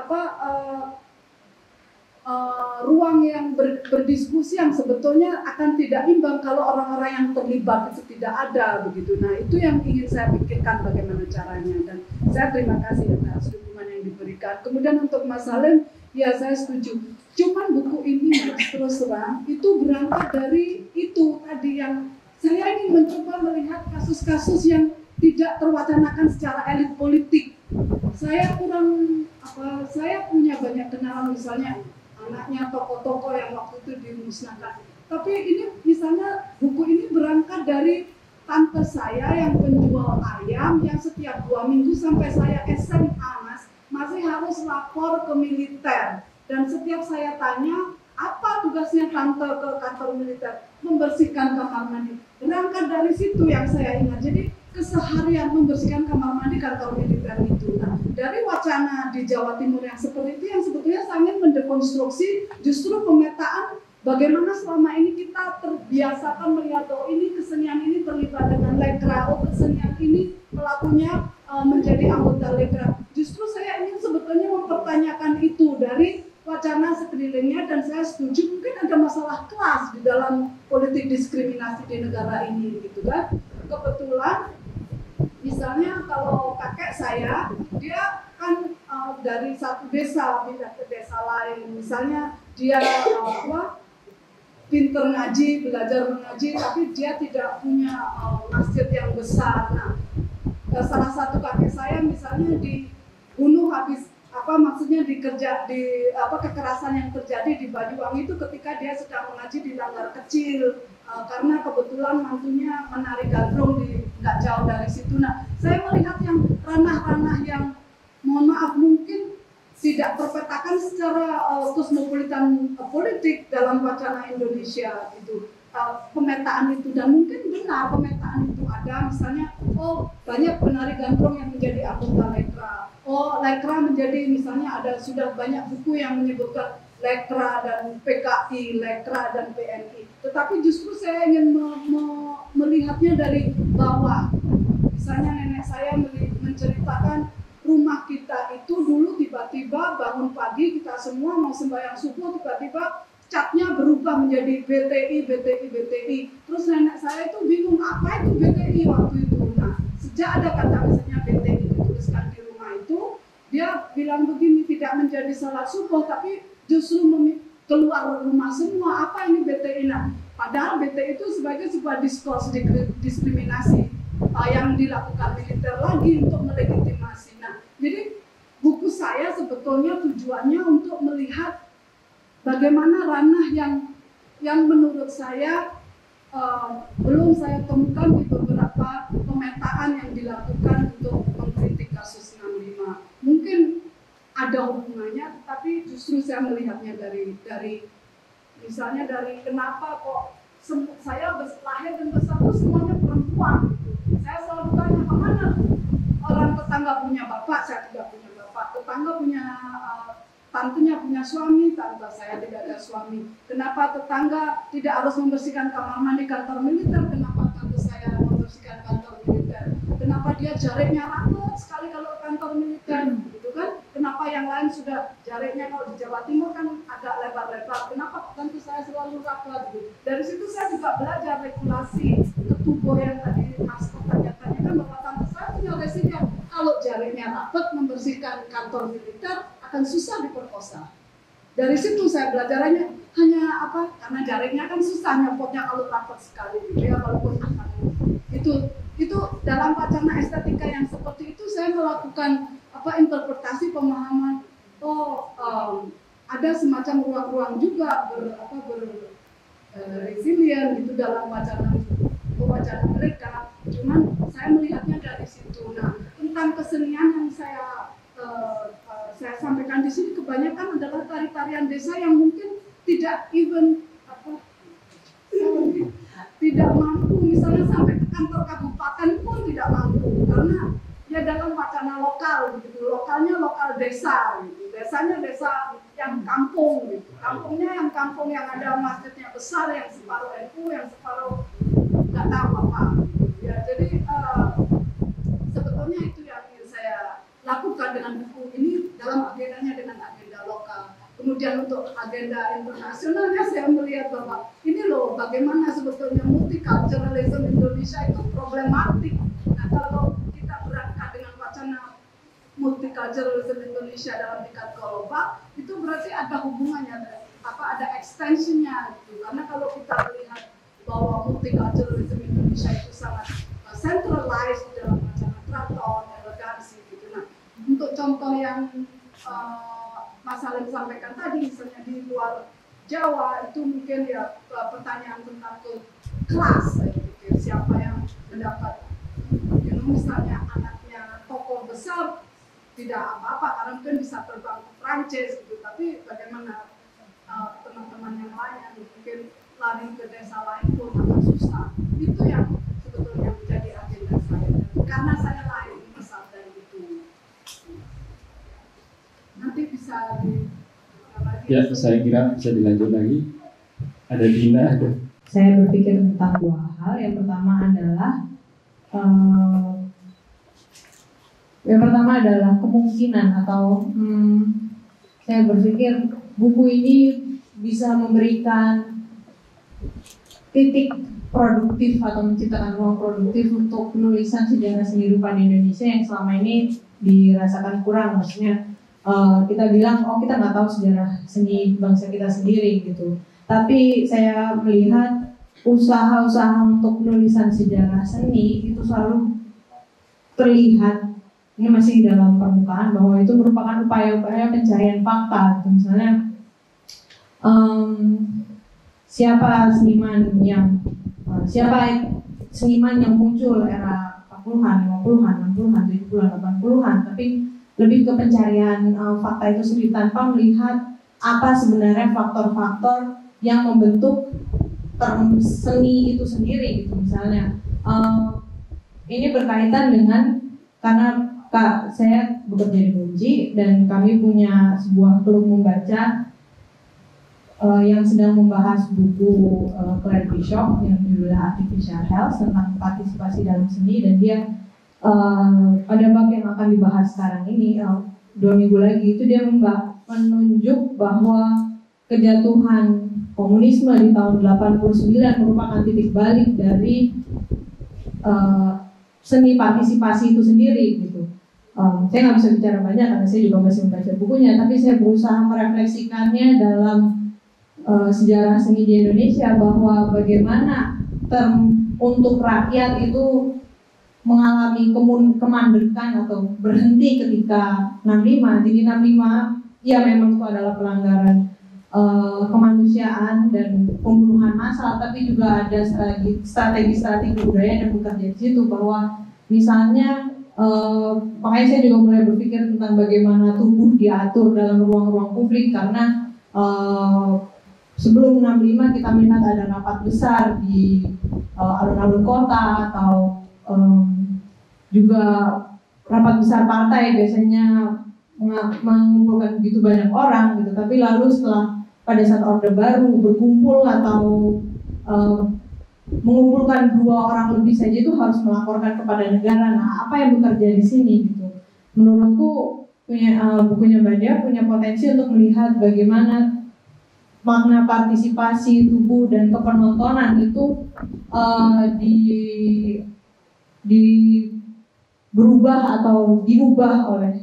ruang yang berdiskusi yang sebetulnya akan tidak imbang kalau orang-orang yang terlibat itu tidak ada begitu. Nah itu yang ingin saya pikirkan bagaimana caranya dan saya terima kasih atas dukungan yang diberikan. Kemudian untuk Mas Salim, ya saya setuju. Cuman buku ini terus terang itu berangkat dari itu tadi yang saya ingin mencoba melihat kasus-kasus yang tidak terwacanakan secara elit politik. Saya punya banyak kenalan misalnya anaknya tokoh-tokoh yang waktu itu dimusnahkan. Tapi ini misalnya buku ini berangkat dari tante saya yang penjual ayam yang setiap 2 minggu sampai saya SMA masih harus lapor ke militer. Dan setiap saya tanya apa tugasnya tante ke kantor militer, membersihkan kamar mandi. Berangkat dari situ yang saya ingat. Jadi keseharian membersihkan kamar mandi kantor militer itu. Nah, dari wacana di Jawa Timur yang seperti itu yang sebetulnya sangat mendekonstruksi justru pemetaan bagaimana selama ini kita terbiasakan melihat oh ini kesenian ini terlibat dengan lekra, oh kesenian ini pelakunya menjadi anggota lekra. Justru saya ingin sebetulnya mempertanyakan itu dari wacana sekelilingnya dan saya setuju mungkin ada masalah kelas di dalam politik diskriminasi di negara ini gitu kan. Kebetulan misalnya kalau kakek saya, dia kan dari satu desa pindah ke desa lain. Misalnya dia pinter ngaji, belajar mengaji, tapi dia tidak punya masjid yang besar. Nah, salah satu kakek saya misalnya dibunuh habis kekerasan yang terjadi di Banyuwangi itu ketika dia sedang mengaji di langgar kecil. Karena kebetulan mantunya menari gandrung nggak jauh dari situ. Nah, saya melihat yang ranah-ranah yang mohon maaf mungkin tidak terpetakan secara kosmopolitan politik dalam wacana Indonesia itu pemetaan itu dan mungkin benar pemetaan itu ada misalnya banyak penari gandrung yang menjadi anggota lekra. Lekra menjadi misalnya sudah banyak buku yang menyebutkan lekra dan PKI, lekra dan PNI. Tetapi justru saya ingin melihatnya dari bawah. Misalnya nenek saya menceritakan rumah kita itu dulu tiba-tiba bangun pagi kita semua mau sembahyang subuh tiba-tiba catnya berubah menjadi BTI. Terus nenek saya itu bingung apa itu BTI waktu itu. Nah, sejak ada kata misalnya BTI dituliskan di rumah itu, dia bilang begini tidak menjadi salat subuh tapi justru keluar rumah semua apa ini BTI. Nah, padahal BTI itu sebagai sebuah diskurs diskriminasi yang dilakukan militer lagi untuk melegitimasi. Nah, jadi buku saya sebetulnya tujuannya untuk melihat bagaimana ranah yang menurut saya belum saya temukan di beberapa pemetaan yang dilakukan untuk mengkritik kasus 65. Mungkin ada hubungannya, tapi justru saya melihatnya dari misalnya dari kenapa kok saya lahir dan besar itu semuanya perempuan. Saya selalu tanya kemana orang tetangga punya bapak, saya tidak punya bapak. Tetangga punya tantenya punya suami, tante saya tidak ada suami. Kenapa tetangga tidak harus membersihkan kamar mandi kantor militer? Kenapa tante saya membersihkan kenapa dia jaraknya rapat sekali kalau kantor militer, gitu kan? Kenapa yang lain sudah jaraknya kalau di Jawa Timur kan agak lebar-lebar? Kenapa tentu saya selalu rapat? Gitu. Dari situ saya juga belajar regulasi ketubuh yang tadi Mas tanya-tanyakan bahwa kantor saya punya resiko kalau jaraknya rapat membersihkan kantor militer akan susah diperkosa. Dari situ saya belajarannya hanya apa? Karena jaraknya kan susah nyopotnya kalau rapat sekali, gitu ya, walaupun akan itu dalam wacana estetika yang seperti itu saya melakukan interpretasi pemahaman ada semacam ruang-ruang juga resilient gitu dalam wacana mereka. Cuman saya melihatnya dari situ. Nah, tentang kesenian yang saya sampaikan di sini kebanyakan adalah tari-tarian desa yang mungkin tidak tidak mampu, misalnya sampai ke kantor kabupaten pun tidak mampu, karena ya dalam wacana lokal gitu, lokalnya lokal desa gitu, desanya desa yang kampung gitu, kampungnya yang kampung yang ada masjidnya besar, yang separuh NU, yang separuh nggak tahu apa gitu. Ya jadi sebetulnya itu yang ingin saya lakukan dengan buku ini dalam agendanya dengan agenda lokal. Kemudian untuk agenda internasionalnya saya melihat bahwa ini loh bagaimana sebetulnya multiculturalism Indonesia itu problematik. Nah kalau kita berangkat dengan wacana multiculturalism Indonesia dalam tingkat global, itu berarti ada hubungannya, ada extensionnya gitu. Karena kalau kita melihat bahwa multiculturalism Indonesia itu sangat centralized dalam wacana keraton, elegansi gitu. Nah untuk contoh yang Mas Salim sampaikan tadi, misalnya di luar Jawa itu mungkin ya pertanyaan tentang kelas, saya pikir siapa yang mendapat, misalnya anaknya tokoh besar tidak apa-apa karena mungkin bisa terbang ke Prancis gitu, tapi bagaimana teman-teman yang lain yang mungkin lari ke desa lain pun agak susah. Itu yang sebetulnya menjadi agenda saya, karena saya lahir besar dari itu. Nanti bisa ya, saya kira bisa dilanjut lagi. Ada Dina. Saya berpikir tentang dua hal. Yang pertama adalah kemungkinan atau saya berpikir buku ini bisa memberikan titik produktif atau menciptakan ruang produktif untuk penulisan sejarah seni rupa di Indonesia yang selama ini dirasakan kurang. Maksudnya kita bilang, kita nggak tahu sejarah seni bangsa kita sendiri gitu. Tapi saya melihat usaha-usaha untuk penulisan sejarah seni itu selalu terlihat, ini masih dalam permukaan, bahwa itu merupakan upaya-upaya pencarian fakta. Gitu. Misalnya siapa seniman yang muncul era 40-an, 50-an, 60-an, 70-an, 80-an, tapi lebih ke pencarian fakta itu sendiri tanpa melihat apa sebenarnya faktor-faktor yang membentuk term seni itu sendiri gitu. Misalnya ini berkaitan dengan, karena saya bekerja di Unji dan kami punya sebuah klub membaca yang sedang membahas buku Claire Bishop yang judulnya Artificial Health tentang partisipasi dalam seni, dan dia pada bab yang akan dibahas sekarang ini 2 minggu lagi itu dia menunjuk bahwa kejatuhan komunisme di tahun 89 merupakan titik balik dari seni partisipasi itu sendiri gitu. Saya nggak bisa bicara banyak karena saya juga masih membaca bukunya, tapi saya berusaha merefleksikannya dalam sejarah seni di Indonesia, bahwa bagaimana term untuk rakyat itu mengalami kemandekan atau berhenti ketika 65. Jadi 65 ya memang itu adalah pelanggaran kemanusiaan dan pembunuhan massal, tapi juga ada strategi-strategi budaya yang bekerja di situ, bahwa misalnya makanya saya juga mulai berpikir tentang bagaimana tubuh diatur dalam ruang-ruang publik, karena sebelum 65 kita melihat ada rapat besar di alun-alun kota atau juga rapat besar partai biasanya mengumpulkan begitu banyak orang gitu, tapi lalu setelah pada saat Orde Baru berkumpul atau mengumpulkan 2 orang lebih saja itu harus melaporkan kepada negara. Nah, apa yang bekerja di sini gitu? Menurutku bukunya Mbak Dia punya potensi untuk melihat bagaimana makna partisipasi tubuh dan kepenontonan itu berubah atau diubah oleh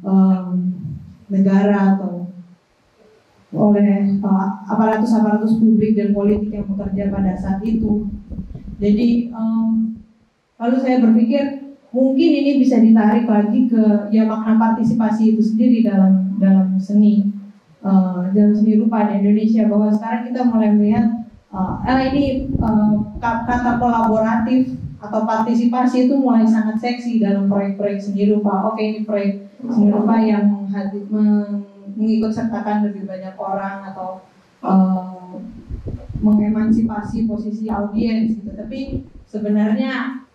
negara atau oleh aparatus publik dan politik yang bekerja pada saat itu. Jadi lalu saya berpikir mungkin ini bisa ditarik lagi ke makna partisipasi itu sendiri dalam seni rupa di Indonesia, bahwa sekarang kita mulai melihat ini kata kolaboratif atau partisipasi itu mulai sangat seksi dalam proyek-proyek seni rupa. Oke, ini proyek seni rupa yang mengikut sertakan lebih banyak orang atau mengemansipasi posisi audiens gitu. Tapi sebenarnya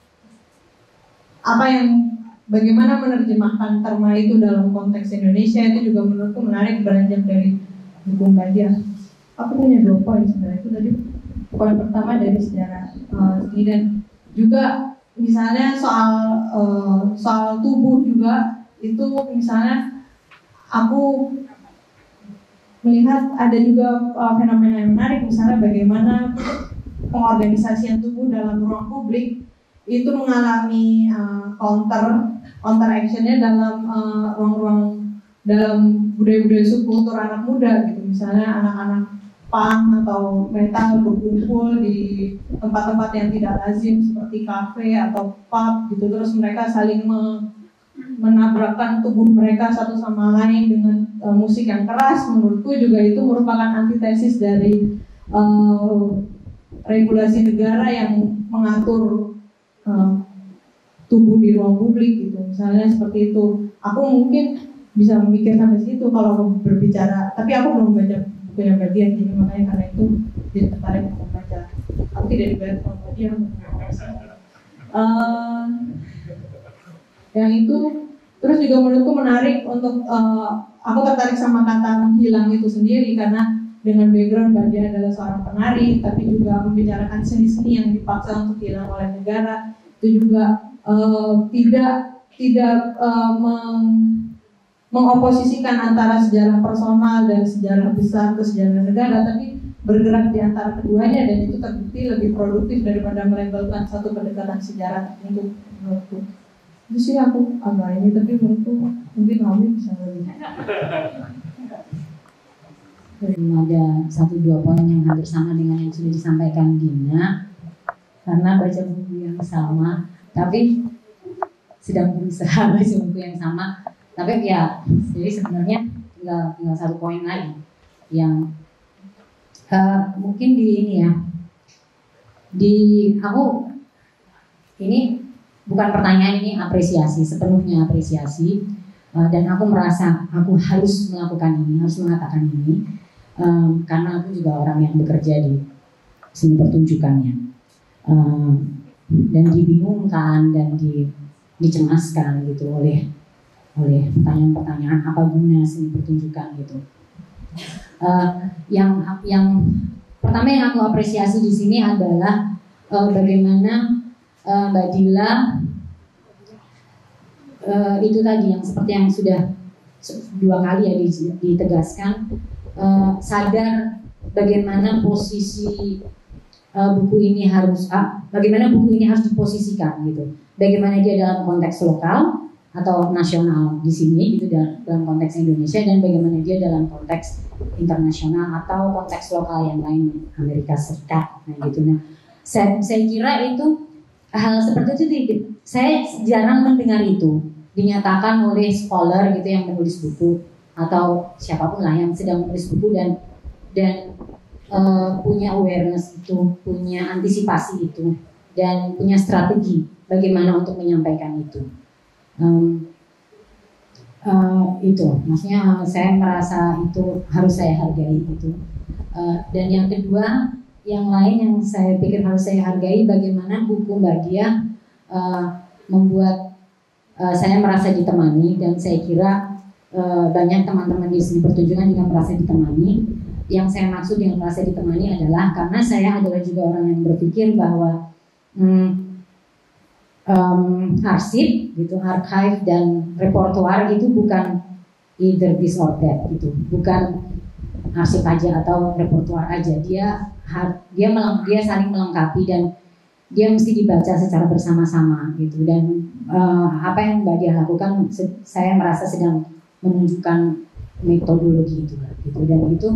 bagaimana menerjemahkan terma itu dalam konteks Indonesia itu juga menurutku menarik, beranjak dari buku Mbak Dia. Aku punya 2 poin sebenarnya. Itu tadi poin pertama dari sejarah seni, dan juga misalnya soal tubuh juga itu, misalnya aku melihat ada juga fenomena yang menarik, misalnya bagaimana pengorganisasian tubuh dalam ruang publik itu mengalami counter actionnya dalam ruang-ruang, dalam budaya-budaya subkultur anak muda gitu. Misalnya anak-anak punk atau metal berkumpul di tempat-tempat yang tidak lazim seperti kafe atau pub gitu, terus mereka saling menabrakkan tubuh mereka satu sama lain dengan musik yang keras. Menurutku juga itu merupakan antitesis dari regulasi negara yang mengatur tubuh di ruang publik gitu. Misalnya seperti itu. Aku mungkin bisa memikir sampai situ kalau aku berbicara, tapi aku belum baca bukunya Mbak Dia, jadi makanya karena itu jadi tertarik untuk membaca. Aku tidak dibayar sama Mbak Dia. Yang itu terus juga menurutku menarik untuk aku tertarik sama kata menghilang itu sendiri, karena dengan background Mbak Dia adalah seorang penari, tapi juga membicarakan seni-seni yang dipaksa untuk hilang oleh negara, itu juga tidak mengoposisikan antara sejarah personal dan sejarah besar ke sejarah negara, tapi bergerak di antara keduanya, dan itu terbukti lebih produktif daripada melabelkan satu pendekatan sejarah tertentu menurutku. Itu sih aku agak ini, tapi menurutku mungkin Naomi bisa lebih. Ada 1-2 poin yang hampir sama dengan yang sudah disampaikan Gina, karena baca buku yang sama, tapi sedang berusaha baca buku yang sama, tapi ya jadi sebenarnya tinggal 1 poin lagi yang mungkin di ini ya, di aku ini bukan pertanyaan, ini apresiasi, sepenuhnya apresiasi, dan aku merasa aku harus melakukan ini, harus mengatakan ini, karena aku juga orang yang bekerja di seni pertunjukannya, dan dibingungkan dan dicemaskan gitu oleh pertanyaan-pertanyaan apa guna seni pertunjukan gitu. Yang pertama yang aku apresiasi di sini adalah bagaimana Mbak Dila itu tadi yang seperti yang sudah 2 kali ya ditegaskan, sadar bagaimana posisi buku ini bagaimana buku ini harus diposisikan gitu, bagaimana dia dalam konteks lokal atau nasional di sini gitu, dalam konteks Indonesia, dan bagaimana dia dalam konteks internasional atau konteks lokal yang lain, Amerika Serikat, nah gitu. Nah, saya kira itu hal seperti itu saya jarang mendengar itu dinyatakan oleh scholar gitu yang menulis buku, atau siapapun lah yang sedang menulis buku dan punya awareness itu, punya antisipasi itu, dan punya strategi bagaimana untuk menyampaikan itu. Itu maksudnya saya merasa itu harus saya hargai itu. Dan yang kedua, yang lain yang saya pikir harus saya hargai, bagaimana buku Mbak Dia membuat saya merasa ditemani, dan saya kira banyak teman-teman di seni pertunjukan juga merasa ditemani yang saya maksud dengan merasa ditemani adalah karena saya adalah juga orang yang berpikir bahwa arsip gitu, archive dan repertoire itu bukan either this or that gitu, bukan arsip aja atau repertoire aja. Dia saling melengkapi dan dia mesti dibaca secara bersama-sama gitu. Dan apa yang Mbak Dia lakukan, saya merasa sedang menunjukkan metodologi itu gitu. Dan itu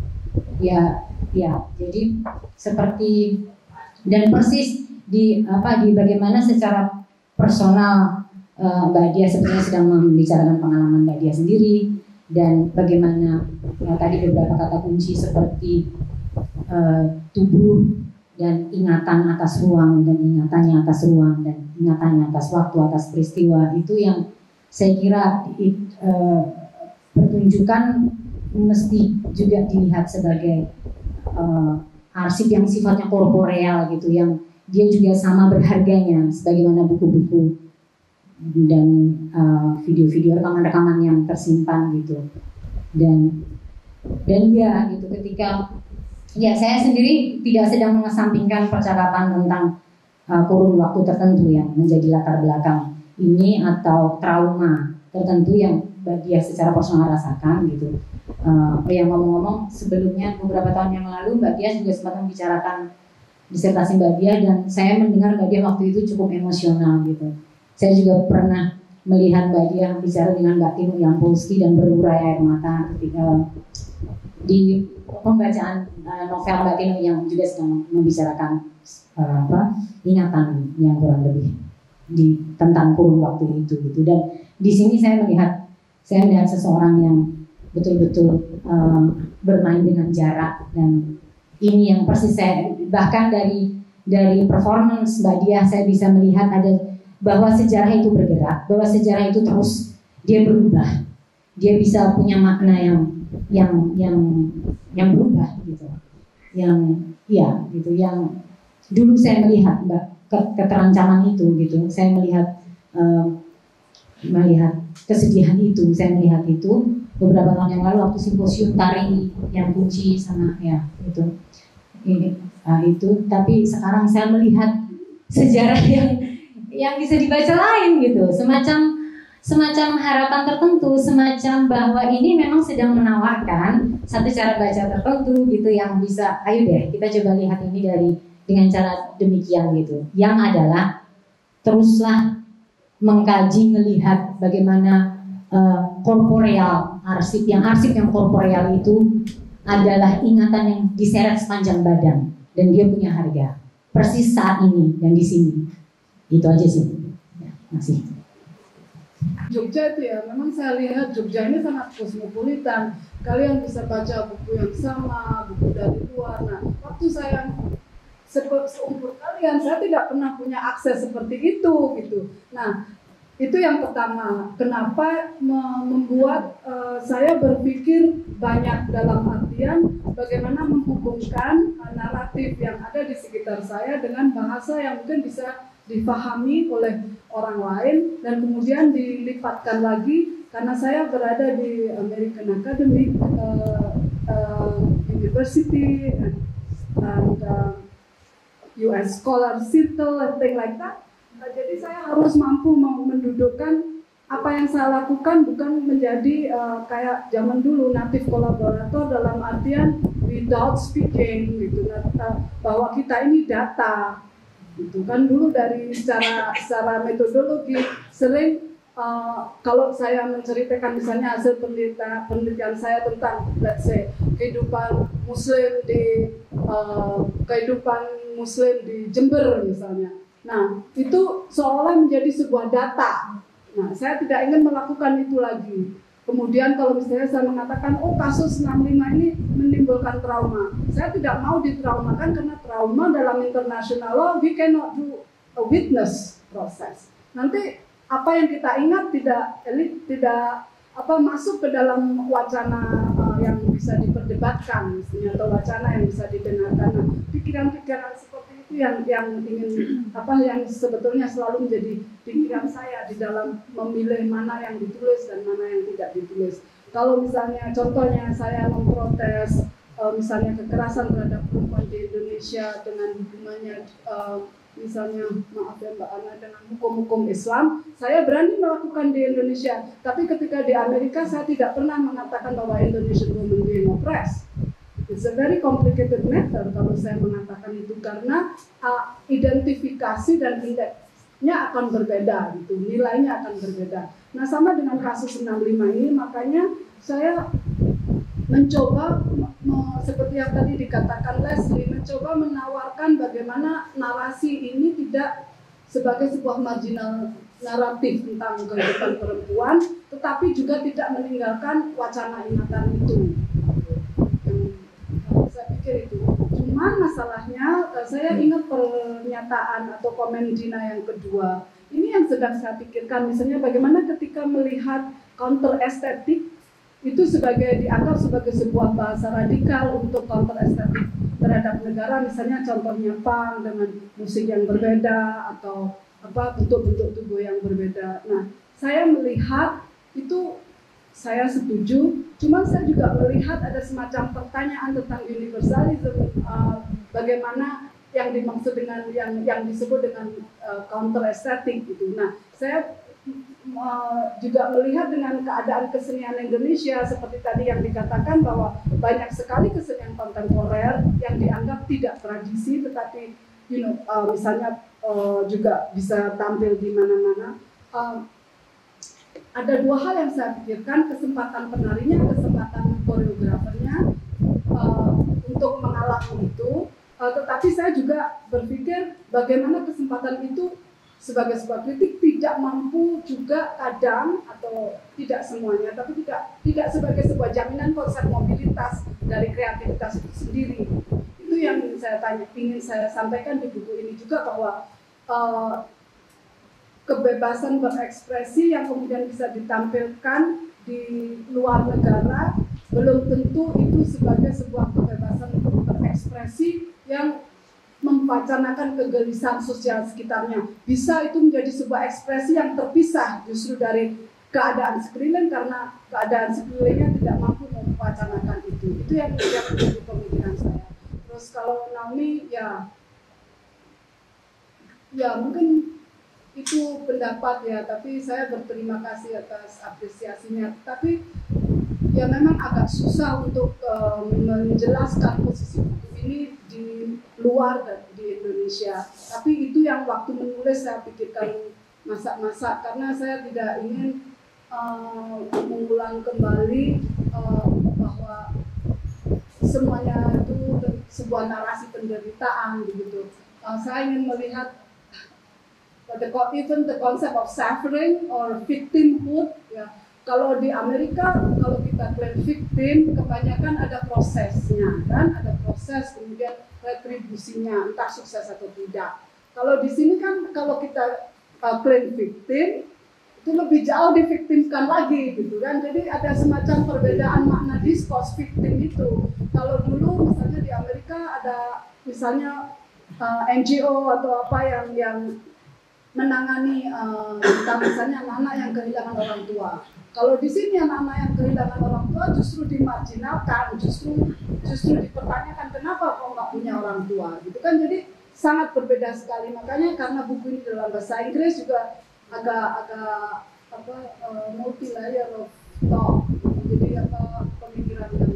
ya jadi seperti dan persis di bagaimana secara personal Mbak Dia sebenarnya sedang membicarakan pengalaman Mbak Dia sendiri, dan bagaimana tadi beberapa kata kunci seperti tubuh dan ingatan atas ruang dan ingatannya atas ruang dan ingatannya atas waktu, atas peristiwa, itu yang saya kira pertunjukan mesti juga dilihat sebagai arsip yang sifatnya korporeal gitu, yang dia juga sama berharganya sebagaimana buku-buku dan video-video rekaman-rekaman yang tersimpan gitu. Dan ya gitu, ketika ya saya sendiri tidak sedang mengesampingkan percakapan tentang kurun waktu tertentu yang menjadi latar belakang ini atau trauma tertentu yang Mbak Dia secara personal rasakan gitu. Yang ngomong-ngomong, sebelumnya beberapa tahun yang lalu Mbak Dia juga sempat membicarakan disertasi Mbak Dia, dan saya mendengar Mbak Dia waktu itu cukup emosional gitu. Saya juga pernah melihat Mbak Dia bicara dengan Mbak Tinu Yampolsky dan berurai air mata ketika di pembacaan novel Mbak Tinu yang juga sedang membicarakan ingatan yang kurang lebih tentang kurun waktu itu gitu. Dan di sini saya melihat seseorang yang betul-betul bermain dengan jarak, dan ini yang persis saya bahkan dari performance Mbak Dia saya bisa melihat ada bahwa sejarah itu bergerak, bahwa sejarah itu terus dia berubah, dia bisa punya makna yang berubah gitu, yang dulu saya melihat keterancaman itu gitu, saya melihat kesedihan itu, saya melihat itu beberapa tahun yang lalu waktu simposium tari yang kunci sama ya itu tapi sekarang saya melihat sejarah yang bisa dibaca lain gitu, semacam harapan tertentu, semacam bahwa ini memang sedang menawarkan satu cara baca tertentu gitu yang bisa, ayo deh kita coba lihat ini dengan cara demikian gitu, yang adalah teruslah mengkaji, melihat bagaimana korporeal arsip yang korporeal itu adalah ingatan yang diseret sepanjang badan dan dia punya harga persis saat ini dan di sini. Itu aja sih. Ya, masih. Jogja itu ya, memang saya lihat Jogja ini sangat kosmopolitan. Kalian bisa baca buku yang sama, buku dari luar. Nah, waktu saya seumur kalian, saya tidak pernah punya akses seperti itu gitu. Nah, itu yang pertama. Kenapa membuat saya berpikir banyak dalam artian bagaimana menghubungkan naratif yang ada di sekitar saya dengan bahasa yang mungkin bisa dipahami oleh orang lain, dan kemudian dilipatkan lagi karena saya berada di American Academic University and US Scholar Circle and things like that. Jadi saya harus mampu mendudukkan apa yang saya lakukan bukan menjadi kayak zaman dulu native kolaborator dalam artian without speaking gitu, bahwa kita ini data. Itu kan dulu dari secara metodologi sering kalau saya menceritakan misalnya hasil penelitian saya tentang let's say kehidupan muslim di Jember misalnya. Nah, itu seolah menjadi sebuah data. Nah, saya tidak ingin melakukan itu lagi. Kemudian kalau misalnya saya mengatakan, oh kasus 65 ini menimbulkan trauma. Saya tidak mau ditraumakan karena trauma dalam international law, we cannot do a witness process. Nanti apa yang kita ingat tidak masuk ke dalam wacana yang bisa diperdebatkan, misalnya, atau wacana yang bisa didengarkan. Nah, pikiran-pikiran seperti itu yang yang sebetulnya selalu menjadi pikiran saya di dalam memilih mana yang ditulis dan mana yang tidak ditulis. Kalau misalnya contohnya saya memprotes misalnya kekerasan terhadap perempuan di Indonesia dengan hubungannya misalnya, maaf ya Mbak Ana, dengan hukum-hukum Islam, saya berani melakukan di Indonesia. Tapi ketika di Amerika, saya tidak pernah mengatakan bahwa Indonesian women being oppressed. It's a very complicated matter kalau saya mengatakan itu, karena identifikasi dan indeksnya akan berbeda, gitu, nilainya akan berbeda. Nah, sama dengan kasus 65 ini, makanya saya mencoba seperti yang tadi dikatakan Leslie, mencoba menawarkan bagaimana narasi ini tidak sebagai sebuah marginal naratif tentang kehidupan perempuan, tetapi juga tidak meninggalkan wacana ingatan itu. Saya pikir itu. Cuman masalahnya, saya ingat pernyataan atau komen Dina yang kedua. Ini yang sedang saya pikirkan, misalnya bagaimana ketika melihat counter estetik itu dianggap sebagai sebuah bahasa radikal untuk counter estetik terhadap negara, misalnya contohnya punk dengan musik yang berbeda atau bentuk-bentuk tubuh yang berbeda. Nah, saya melihat itu, saya setuju, cuman saya juga melihat ada semacam pertanyaan tentang universalism, bagaimana yang dimaksud dengan yang disebut dengan counter estetik gitu. Nah, saya juga melihat dengan keadaan kesenian Indonesia seperti tadi yang dikatakan bahwa banyak sekali kesenian kontemporer yang dianggap tidak tradisi, tetapi misalnya juga bisa tampil di mana-mana. Ada dua hal yang saya pikirkan, kesempatan penarinya, kesempatan koreografernya untuk mengalami itu. Tetapi saya juga berpikir bagaimana kesempatan itu sebagai sebuah kritik tidak mampu juga kadang, atau tidak semuanya, tapi tidak sebagai sebuah jaminan konsep mobilitas dari kreativitas itu sendiri. Itu yang ingin saya sampaikan di buku ini juga, bahwa kebebasan berekspresi yang kemudian bisa ditampilkan di luar negara belum tentu itu sebagai sebuah kebebasan berekspresi yang memwacanakan kegelisahan sosial sekitarnya. Bisa itu menjadi sebuah ekspresi yang terpisah justru dari keadaan sekeliling, karena keadaan sekelilingnya tidak mampu memwacanakan itu. Itu yang menjadi pemikiran saya. Terus kalau Naomi, ya mungkin itu pendapat ya, tapi saya berterima kasih atas apresiasinya. Tapi ya memang agak susah untuk menjelaskan posisi buku ini di luar dan di Indonesia. Tapi itu yang waktu menulis saya pikirkan masak-masak, karena saya tidak ingin mengulang kembali bahwa semuanya itu sebuah narasi penderitaan begitu. Saya ingin melihat even the concept of suffering or victimhood, ya. Kalau di Amerika, kalau kita klaim victim, kebanyakan ada prosesnya, kan? Ada proses, kemudian retribusinya, entah sukses atau tidak. Kalau di sini kan, kalau kita klaim victim, itu lebih jauh diviktimkan lagi, gitu kan? Jadi ada semacam perbedaan makna diskurs victim itu. Kalau dulu, misalnya di Amerika ada, misalnya NGO atau apa yang menangani misalnya anak-anak yang kehilangan orang tua. Kalau di sini anak-anak yang kehilangan orang tua justru dimarginalkan, justru dipertanyakan kenapa kok nggak punya orang tua, gitu kan? Jadi sangat berbeda sekali. Makanya karena buku ini dalam bahasa Inggris juga agak multi layer of thought. Jadi pemikiran yang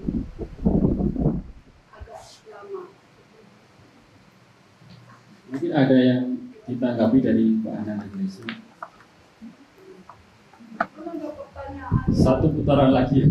agak lama. Mungkin ada yang ditanggapi dari Mbak Ana dan Leslie. Satu putaran lagi.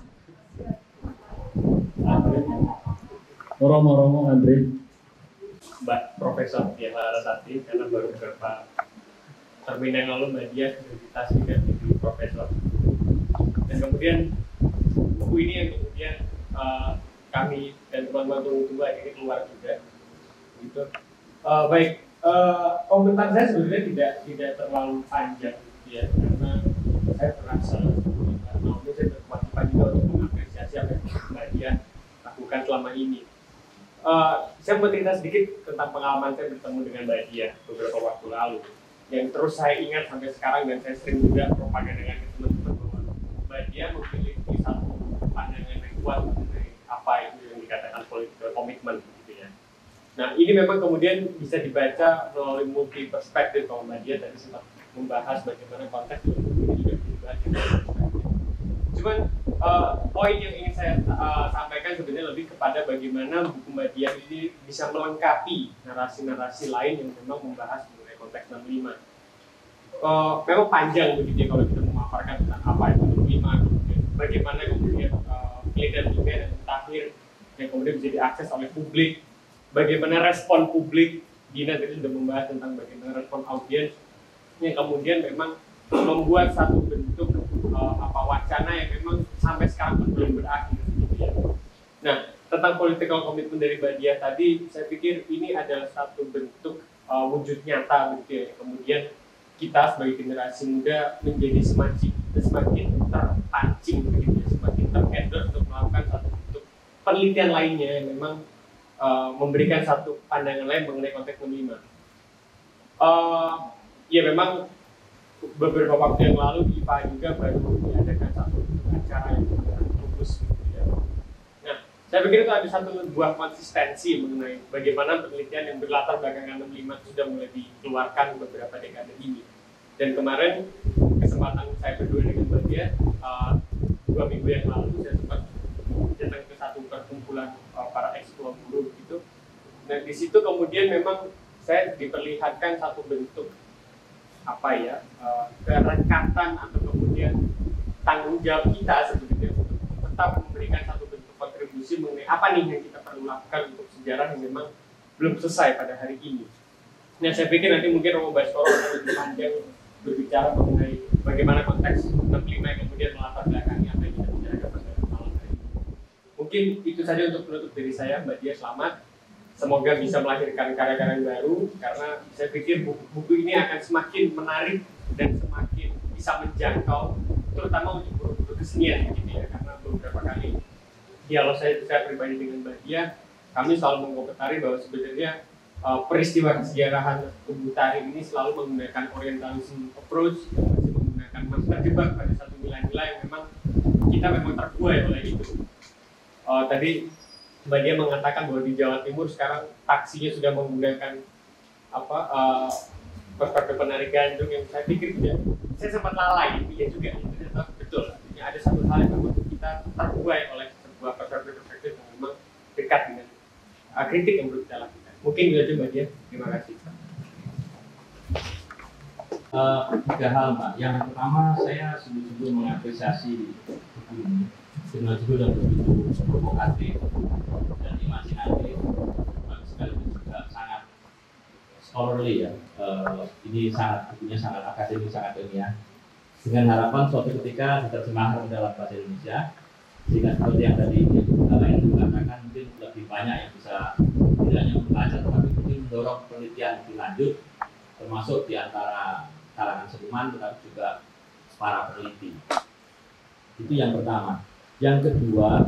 Andre. Romo Andre. Mbak Profesor Diah Larasati, karena baru beberapa termin yang lalu Mbak Diah akreditasi dan menjadi profesor. Dan kemudian buku ini yang kemudian kami dan teman-teman tunggu-tunggu akhirnya keluar juga. Gitu. Baik. Komentar saya sebenarnya tidak terlalu panjang, ya, karena saya merasa Naomi saya berkewajiban juga untuk mengapresiasi apa yang Mbak Diah lakukan selama ini. Saya bercerita sedikit tentang pengalaman saya bertemu dengan Mbak Diah beberapa waktu lalu, yang terus saya ingat sampai sekarang, dan saya sering juga propagandakan ke teman-teman bahwa Mbak Diah memiliki satu pandangan yang kuat mengenai apa itu komitmen gitu ya. Nah ini memang kemudian bisa dibaca melalui multi perspektif. Kalau Mbak Dia tadi sempat membahas bagaimana konteks ini juga dibahas. Cuman poin yang ingin saya sampaikan sebenarnya lebih kepada bagaimana buku Mbak Dia ini bisa melengkapi narasi-narasi lain yang memang membahas mengenai konteks 65. Memang panjang begitu ya kalau kita memaparkan tentang apa itu 65, kemudian bagaimana kemudian penelitian-penelitian yang mutakhir yang kemudian bisa diakses oleh publik, bagaimana respon publik. Dina tadi sudah membahas tentang bagaimana respon audiens yang kemudian memang membuat satu bentuk wacana yang memang sampai sekarang pun belum berakhir gitu ya. Nah, tentang political commitment dari Mbak Dia tadi, saya pikir ini adalah satu bentuk wujud nyata gitu ya. Kemudian kita sebagai generasi muda menjadi semakin terpancing begitu ya, semakin terendorse untuk melakukan satu bentuk penelitian lainnya yang memang memberikan satu pandangan lain mengenai konteks 65. Ya memang beberapa waktu yang lalu di IPA juga baru diadakan satu acara yang fokus gitu ya. Nah, saya pikir itu ada satu buah konsistensi mengenai bagaimana penelitian yang berlatar belakangan 65 sudah mulai dikeluarkan beberapa dekade ini. Dan kemarin kesempatan saya berdua dengan Mbak Dia 2 minggu yang lalu saya sempat datang ke satu perkumpulan para eksplor guru gitu. Nah, di situ kemudian memang saya diperlihatkan satu bentuk kerekatan atau kemudian tanggung jawab kita sebetulnya untuk tetap memberikan satu bentuk kontribusi mengenai apa nih yang kita perlu lakukan untuk sejarah yang memang belum selesai pada hari ini. Nah, saya pikir nanti mungkin Romo Baskoro akan lebih panjang berbicara mengenai bagaimana konteks 65 yang kemudian melatar belakangi apa yang kita bicarakan pada malam hari ini. Mungkin itu saja untuk menutup dari saya. Mbak Dia, selamat. Semoga bisa melahirkan karya-karya baru, karena saya pikir buku ini akan semakin menarik dan semakin bisa menjangkau, terutama untuk guru-guru kesenian gitu ya. Karena beberapa kali dialog saya pribadi dengan Mbak Dia, kami selalu mengomentari bahwa sebenarnya peristiwa kesejarahan tubuh tari ini selalu menggunakan orientalism approach, yang masih menggunakan terjebak pada satu nilai-nilai yang memang kita memang terbuai oleh itu. Tadi Mbak Dia mengatakan bahwa di Jawa Timur sekarang taksinya sudah menggunakan perspektif penari gandrung yang saya pikir tidak, saya sempat lalai ya juga, ternyata betul. Artinya ada satu hal yang memang kita terbuai oleh sebuah perspektif yang memang dekat dengan kritik yang perlu kita lakukan. Mungkin itu aja Mbak Dia, terima kasih. 3 hal Mbak. Yang pertama, saya sungguh-sungguh mengapresiasi buku ini dengan judul yang begitu provokatif dan imajinatif, sekaligus juga sangat scholarly ya. Ini bukunya sangat akademik, sangat ilmiah. Dengan harapan suatu ketika diterjemahkan dalam bahasa Indonesia, sehingga seperti yang tadi yang dikatakan, mungkin lebih banyak yang bisa tidak hanya membaca, tetapi mungkin mendorong penelitian lebih lanjut, termasuk di antara kalangan seniman, tetapi juga para peneliti. Itu yang pertama. Yang kedua,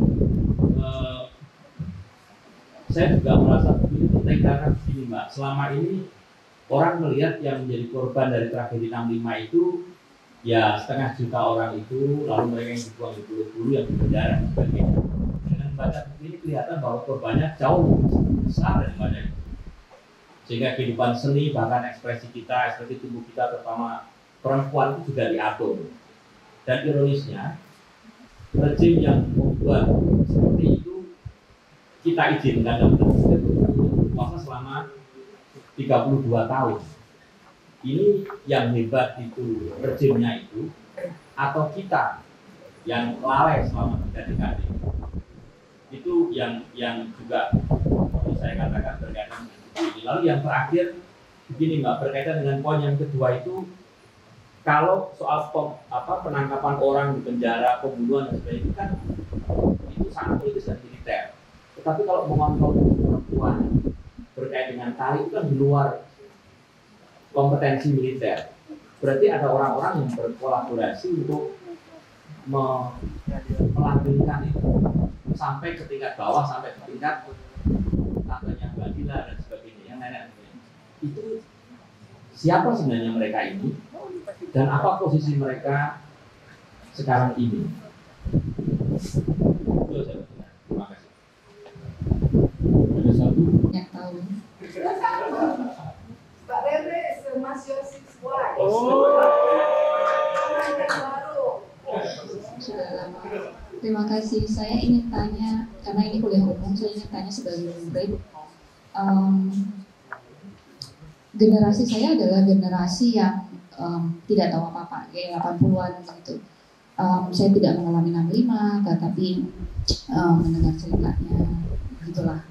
saya juga merasa ini penting karena begini Mbak, selama ini orang melihat yang menjadi korban dari tragedi 65 itu ya 1,5 juta orang itu, lalu mereka yang dibuang di bulu-bulu, yang dipenjara dan sebagainya. Dengan baca buku ini kelihatan bahwa korbannya jauh besar daripada itu. Sehingga kehidupan seni, bahkan ekspresi kita, ekspresi tubuh kita, terutama perempuan itu juga diatur. Dan ironisnya, rejim yang membuat seperti itu kita izinkan dalam puasa selama 32 tahun. Ini yang hebat itu rejimnya itu, atau kita yang lalai selama 3 dekade. Itu yang juga saya katakan berkaitan dengan ini. Lalu yang terakhir begini Mbak, berkaitan dengan poin yang kedua itu, kalau soal penangkapan orang di penjara, pembunuhan dan sebagainya itu kan itu sangat politis dan militer. Tetapi kalau mengontrol perempuan berkait dengan tari itu kan di luar kompetensi militer. Berarti ada orang-orang yang berkolaborasi untuk melanggengkan itu sampai ke tingkat bawah, sampai ke tingkat tantenya Mbak Dila dan sebagainya, yang nenek. Itu siapa sebenarnya mereka ini dan apa posisi mereka sekarang ini? Terima kasih. Yang tahu. Pak Rere, Mas Yosif White. Sudah lama. Terima kasih. Saya ingin tanya, karena ini kuliah umum, saya ingin tanya sebagai murid. Generasi saya adalah generasi yang tidak tahu apa-apa, kayak 80-an gitu. Saya tidak mengalami 65, tetapi mendengar ceritanya, gitulah.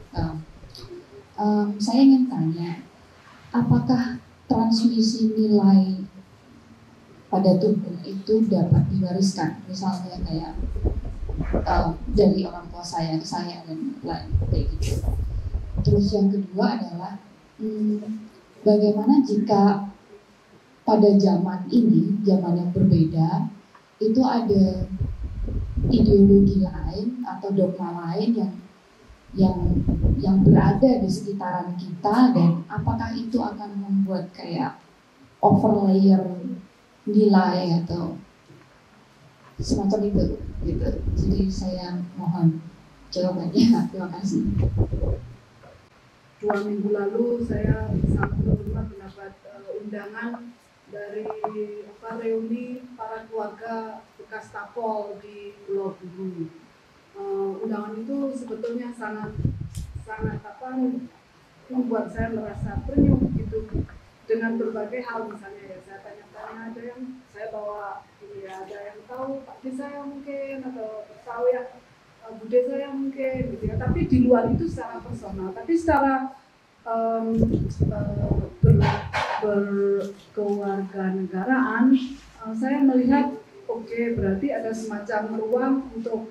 Saya ingin tanya, apakah transmisi nilai pada tubuh itu dapat diwariskan, misalnya kayak dari orang tua saya ke saya dan lain kayak gitu. Terus yang kedua adalah bagaimana jika pada zaman ini, zaman yang berbeda, itu ada ideologi lain atau dogma lain yang berada di sekitaran kita, dan apakah itu akan membuat kayak overlayer nilai atau semacam itu gitu. Jadi saya mohon jawabannya. Terima kasih. 2 minggu lalu saya sangat berhormat mendapat undangan dari reuni para keluarga bekas Tapol di Pulau Buru. Undangan itu sebetulnya sangat membuat saya merasa terenyuh gitu, dengan berbagai hal. Misalnya ya saya tanya-tanya, ada yang saya bawa ini ya, ada yang tahu Pak D saya mungkin, atau tahu yang Bude saya mungkin gitu ya, tapi di luar itu secara personal. Tapi secara berkewarganegaraan, saya melihat oke, berarti ada semacam ruang untuk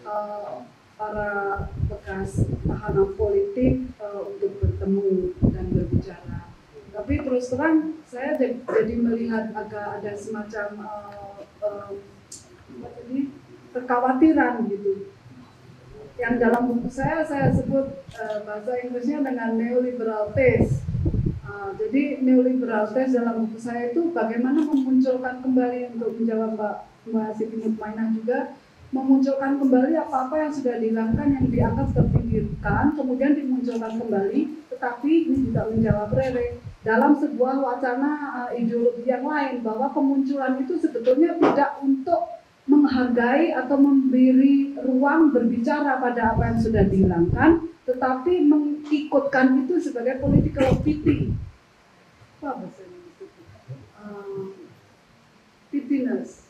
para bekas tahanan politik untuk bertemu dan berbicara. Tapi terus terang saya jadi melihat agak ada semacam kekhawatiran gitu. Yang dalam buku saya sebut bahasa Inggrisnya dengan neoliberal taste. Jadi neoliberal taste dalam buku saya itu bagaimana memunculkan kembali, untuk menjawab Mbak Siti Mutmainah juga, memunculkan kembali apa-apa yang sudah dihilangkan, yang dianggap terpinggirkan, kemudian dimunculkan kembali. Tetapi ini juga menjawab Rere dalam sebuah wacana ideologi yang lain, bahwa kemunculan itu sebetulnya tidak untuk menghargai atau memberi ruang berbicara pada apa yang sudah dihilangkan, tetapi mengikutkan itu sebagai political pity. Apa bahasanya itu? Pittiness.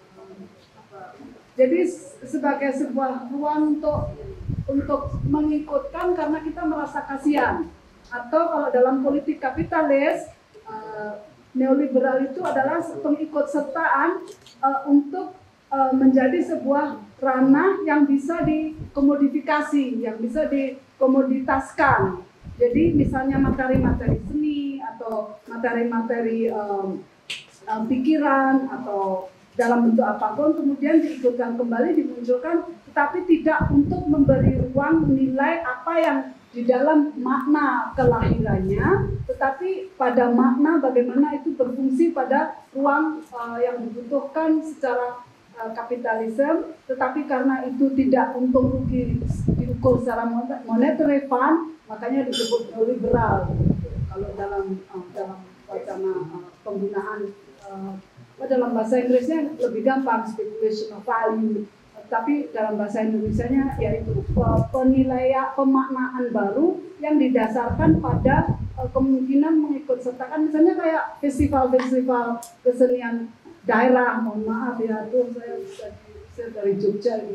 Jadi sebagai sebuah ruang untuk mengikutkan karena kita merasa kasihan. Atau kalau dalam politik kapitalis, neoliberal itu adalah pengikutsertaan untuk menjadi sebuah ranah yang bisa dikomodifikasi, yang bisa dikomoditaskan. Jadi misalnya materi-materi seni atau materi-materi pikiran atau dalam bentuk apapun kemudian diikutkan kembali, dimunculkan, tetapi tidak untuk memberi ruang nilai apa yang di dalam makna kelahirannya, tetapi pada makna bagaimana itu berfungsi pada ruang yang dibutuhkan secara kapitalisme, tetapi karena itu tidak untung rugi diukur secara monetary fund, makanya disebut neoliberal. Kalau dalam wacana penggunaan dalam bahasa Inggrisnya lebih gampang, speculation of value, tapi dalam bahasa Indonesianya yaitu penilaian pemaknaan baru yang didasarkan pada kemungkinan mengikut sertakan, misalnya kayak festival-festival kesenian daerah, mohon maaf ya tuh saya dari Jogja ini.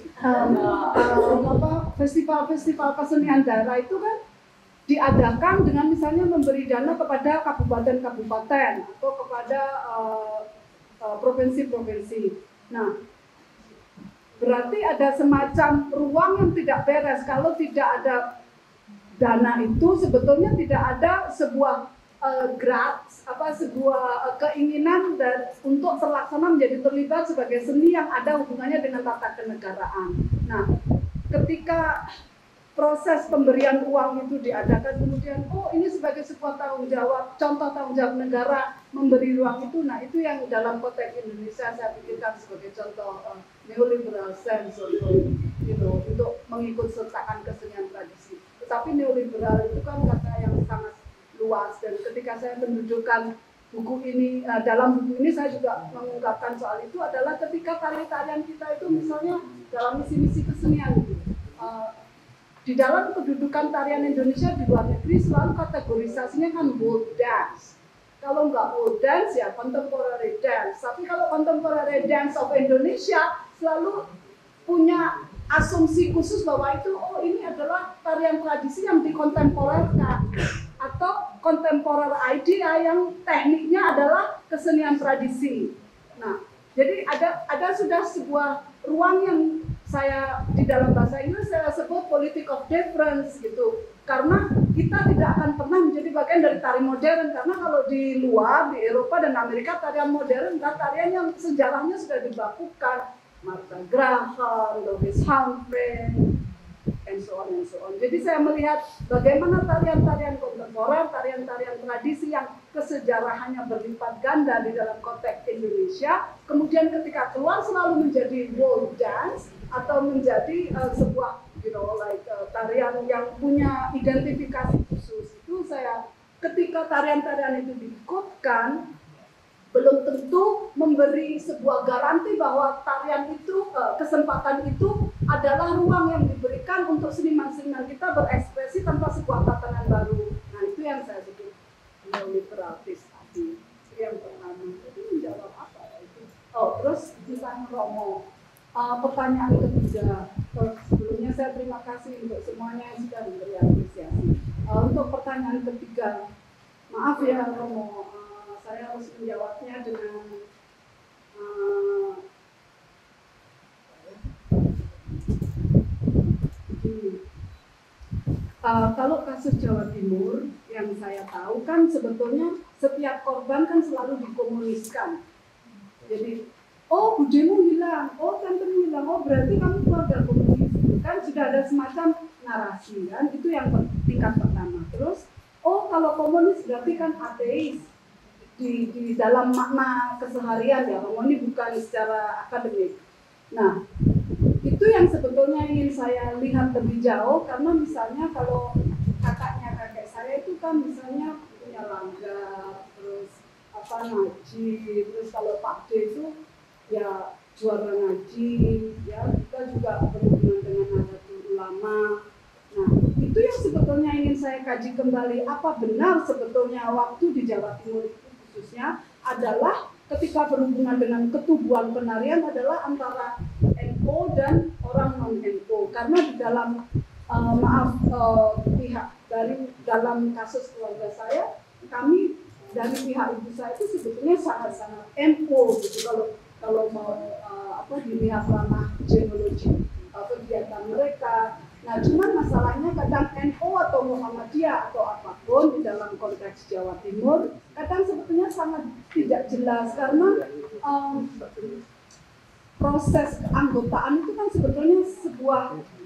Festival-festival kesenian daerah itu kan diadakan dengan misalnya memberi dana kepada kabupaten-kabupaten atau kepada provinsi-provinsi. Nah, berarti ada semacam ruang yang tidak beres. Kalau tidak ada dana itu sebetulnya tidak ada sebuah sebuah keinginan dan untuk terlaksana menjadi terlibat sebagai seni yang ada hubungannya dengan tata kenegaraan. Nah, ketika proses pemberian uang itu diadakan, kemudian ini sebagai sebuah tanggung jawab, contoh tanggung jawab negara memberi ruang itu, nah itu yang dalam konteks Indonesia saya pikirkan sebagai contoh neoliberal sense untuk mengikut sertakan kesenian tradisi. tapi neoliberal itu kan kata yang sangat luas, dan ketika saya menunjukkan buku ini, dalam buku ini saya juga mengungkapkan soal itu adalah ketika tarian-tarian kita itu misalnya dalam misi-misi kesenian di dalam kedudukan tarian Indonesia di luar negeri selalu kategorisasinya kan world dance. Kalau nggak world dance ya contemporary dance. Tapi kalau contemporary dance of Indonesia selalu punya asumsi khusus bahwa itu ini adalah tarian tradisi yang dikontemporerkan, atau kontemporer idea yang tekniknya adalah kesenian tradisi. Nah, jadi ada sudah sebuah ruang yang saya di dalam bahasa Inggris saya sebut politic of difference gitu. Karena kita tidak akan pernah menjadi bagian dari tari modern, karena kalau di luar, di Eropa dan Amerika, tarian modern adalah tarian yang sejarahnya sudah dibakukan. Martha Graham, Doris Humphrey, and so on and so on. Jadi saya melihat bagaimana tarian-tarian kontemporer, tarian-tarian tradisi yang kesejarahannya berlipat ganda di dalam konteks Indonesia, kemudian ketika keluar selalu menjadi world dance atau menjadi sebuah tarian yang punya identifikasi khusus. Itu saya ketika tarian-tarian itu diikutkan, belum tentu memberi sebuah garansi bahwa tarian itu, kesempatan itu adalah ruang yang diberikan untuk seniman-seniman kita berekspresi tanpa sebuah tatanan baru. Nah, itu yang saya sebut neoliberalis tadi. Itu yang pertama. Itu menjawab apa itu? Terus tentang Romo. Pertanyaan ketiga. Sebelumnya saya terima kasih untuk semuanya yang sudah memberi apresiasi. Untuk pertanyaan ketiga, maaf ya Romo, saya harus menjawabnya dengan kalau kasus Jawa Timur yang saya tahu kan sebetulnya setiap korban kan selalu dikomuniskan. Jadi, budemu hilang, tantemu hilang, berarti kamu keluarga komunis. Kan sudah ada semacam narasi kan, itu yang tingkat pertama. Terus, kalau komunis berarti kan ateis. Di dalam makna keseharian ya, ini bukan secara akademik. Nah, itu yang sebetulnya ingin saya lihat lebih jauh, karena misalnya kalau kakek saya itu kan misalnya punya langgar, terus ngaji, terus kalau Pak D itu ya juara ngaji, ya kita juga berhubungan dengan Nahdlatul Ulama. Nah, itu yang sebetulnya ingin saya kaji kembali, apa benar sebetulnya waktu di Jawa Timur itu khususnya adalah ketika berhubungan dengan ketubuhan penarian adalah antara NU dan orang non-NU, karena di dalam pihak dari dalam kasus keluarga saya, kami dari pihak ibu saya itu sebetulnya sangat-sangat NU gitu kalau mau dilihat ranah genealogi kegiatan mereka. Nah, cuman masalahnya kadang NU atau Muhammadiyah atau apapun di dalam konteks Jawa Timur kadang sebetulnya sangat tidak jelas, karena proses keanggotaan itu kan sebetulnya sebuah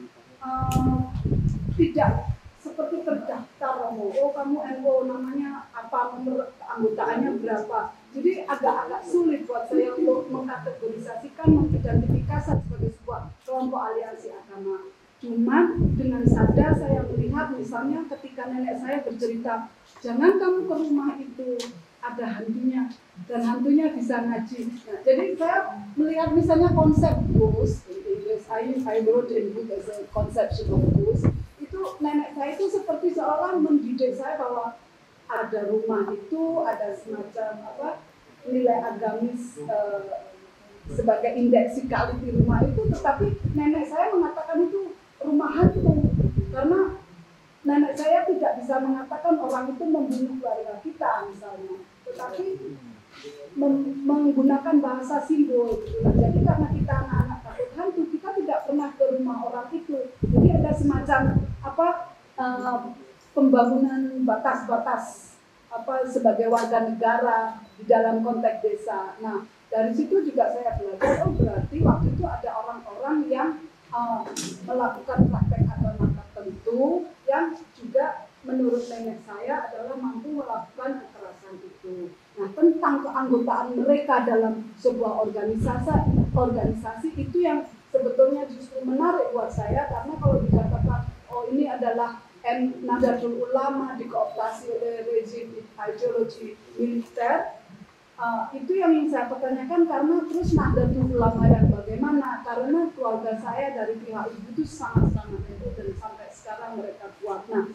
tidak seperti terdaftar. Kamu NU namanya apa, nomor keanggotaannya berapa. Jadi agak sulit buat saya untuk mengkategorisasikan, mengidentifikasi sebagai sebuah kelompok aliansi agama. Cuma dengan sadar saya melihat misalnya ketika nenek saya bercerita, jangan kamu ke rumah itu, ada hantunya, dan hantunya bisa ngaji. Nah, jadi saya melihat misalnya konsep ghost, in English, I wrote in book as a conception of ghost, itu nenek saya itu seperti seolah mendidik saya bahwa ada rumah itu, ada semacam nilai agamis sebagai indeksikaliti rumah itu, tetapi nenek saya mengatakan itu rumah hantu, karena nenek saya tidak bisa mengatakan orang itu membunuh keluarga kita misalnya, tetapi menggunakan bahasa simbol gitu. Jadi karena kita anak-anak takut hantu, kita tidak pernah ke rumah orang itu. Jadi ada semacam pembangunan batas-batas sebagai warga negara di dalam konteks desa. Nah, dari situ juga saya belajar, berarti waktu itu ada orang-orang yang melakukan praktek agama tertentu yang juga menurut nenek saya adalah mampu melakukan kekerasan itu. Nah, tentang keanggotaan mereka dalam sebuah organisasi itu yang sebetulnya justru menarik buat saya, karena kalau dikatakan ini adalah Nahdlatul Ulama dikooptasi oleh rezim ideologi militer. Itu yang ingin saya pertanyakan, karena terus Nahdlatul Ulama yang bagaimana? Karena keluarga saya dari pihak ibu itu sangat-sangat NU dan sampai sekarang mereka kuat. Nah,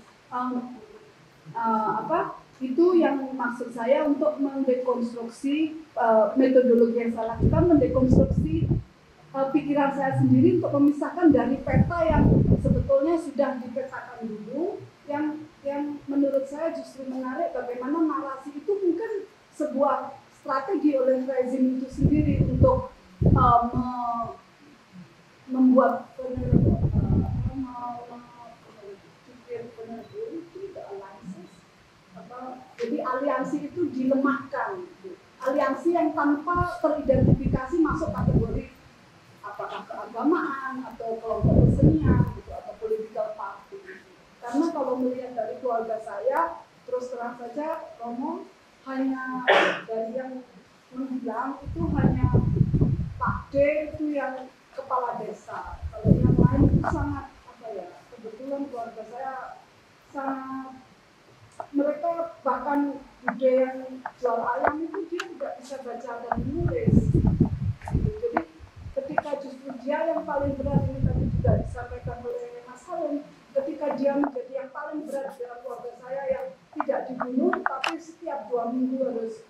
itu yang maksud saya untuk mendekonstruksi metodologi yang saya lakukan, mendekonstruksi pikiran saya sendiri untuk memisahkan dari peta yang sebetulnya sudah dipetakan dulu, yang menurut saya justru menarik bagaimana narasi itu mungkin sebuah strategi oleh rezim itu sendiri untuk membuat jadi aliansi itu dilemahkan, aliansi yang tanpa teridentifikasi masuk kategori apakah keagamaan atau kelompok kesenian atau political party. Karena kalau melihat dari keluarga saya, terus terang saja Romo hanya dari yang menghilang itu hanya Pak D itu yang kepala desa. Kalau yang lain itu sangat kebetulan keluarga saya sangat, mereka bahkan Bude yang jual ayam itu dia tidak bisa baca dan menulis. Jadi ketika justru dia yang paling berat, ini tadi juga disampaikan oleh Mas Halim, ketika dia menjadi yang paling berat dalam keluarga saya yang tidak dibunuh, tapi setiap 2 minggu harus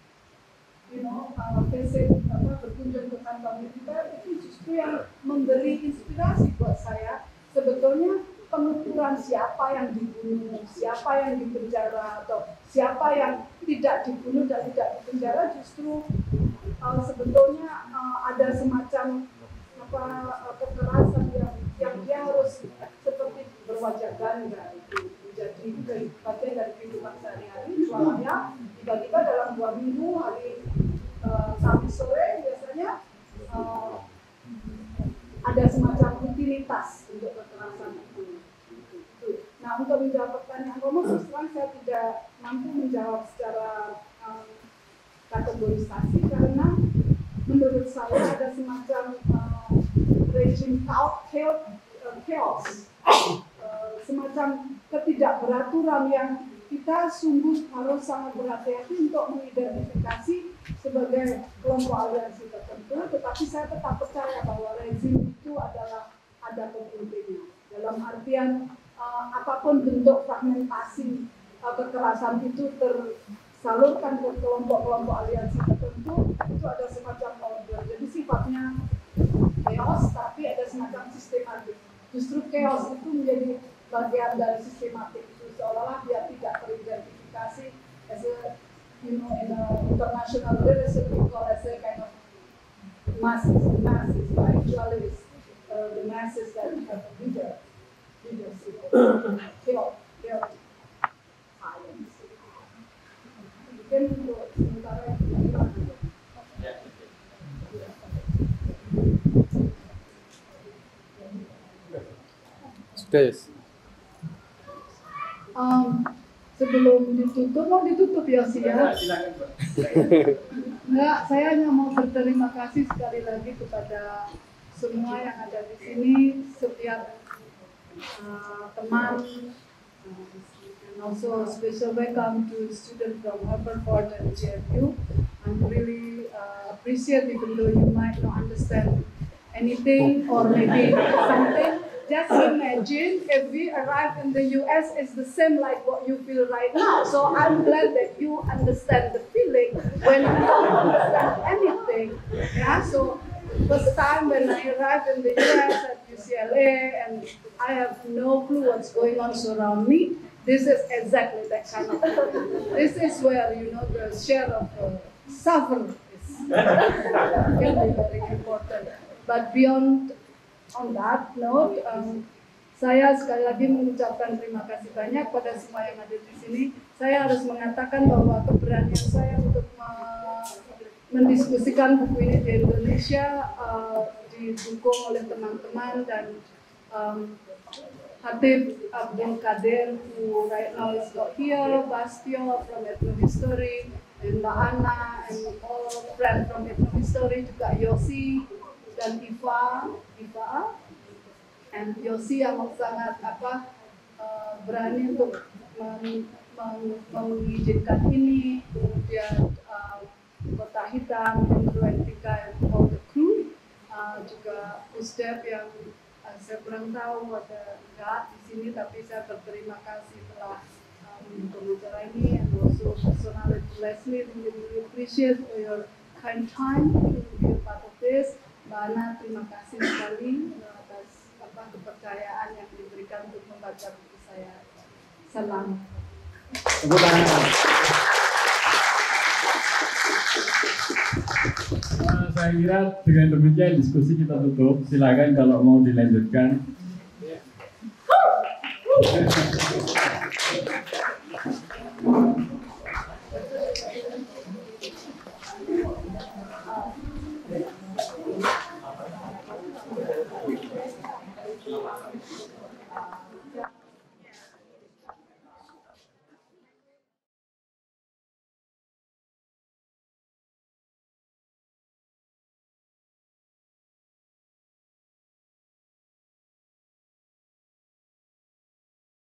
berkunjung ke kantor militer, itu justru yang memberi inspirasi buat saya. Sebetulnya pengukuran siapa yang dibunuh, siapa yang dipenjara, atau siapa yang tidak dibunuh dan tidak dipenjara, justru sebetulnya ada semacam kekerasan yang dia harus seperti berwajah ganda, itu menjadi bagian dari kehidupan sehari-hari. Soalnya tiba-tiba dalam 2 minggu hari Kamis sore biasanya ada semacam rutinitas untuk kekerasan itu. Nah, untuk menjawab pertanyaan Romo, terus terang saya tidak mampu menjawab secara kategorisasi, karena menurut saya ada semacam regime chaos, semacam ketidakberaturan yang kita sungguh harus sangat berhati-hati untuk mengidentifikasi sebagai kelompok aliansi tertentu, tetapi saya tetap percaya bahwa rezim itu adalah ada pemimpinnya. Dalam artian apapun bentuk fragmentasi kekerasan itu tersalurkan ke kelompok-kelompok aliansi tertentu, itu ada semacam order. Jadi sifatnya chaos, tapi ada semacam sistematik. Justru chaos itu menjadi bagian dari sistematik itu, seolah-olah dia tidak teridentifikasi as a, in a international leadership we call as a kind of masses, but actually it's the masses that have leadership. Chaos, science. Mungkin untuk sementara sebelum ditutup, mau ditutup ya sih ya? Enggak, saya hanya mau berterima kasih sekali lagi kepada semua yang ada di sini, setiap teman, and also special welcome to students from Harvard and JFU. I'm really appreciate, even though you might not understand anything or maybe something. Just imagine if we arrive in the US, it's the same like what you feel right now. So I'm glad that you understand the feeling when you don't understand anything. Yeah, so first time when I arrived in the US at UCLA and I have no clue what's going on around me, this is exactly that kind of thing. This is where, you know, the share of suffering is really very important. But beyond on that note, saya sekali lagi mengucapkan terima kasih banyak pada semua yang ada di sini. Saya harus mengatakan bahwa keberanian saya untuk mendiskusikan buku ini di Indonesia didukung oleh teman-teman dan Hatib Abdul Qadir, who right now is not here, Bastio from Ethnohistory, and Mbak Ana, and all friends from Ethnohistory, juga Yosi dan Iva, and Yosi yang sangat berani untuk mengizinkan ini, kemudian Kota Hitam, Indroetika for the crew, juga Usdep yang saya kurang tahu ada enggak di sini, tapi saya berterima kasih telah mendukung acara ini, and also personally to Leslie, really appreciate for your kind time to be a part of this. Mbak Ana, terima kasih sekali atas kepercayaan yang diberikan untuk membaca buku saya. Salam. Saya kira dengan demikian diskusi kita tutup. Silakan kalau mau dilanjutkan.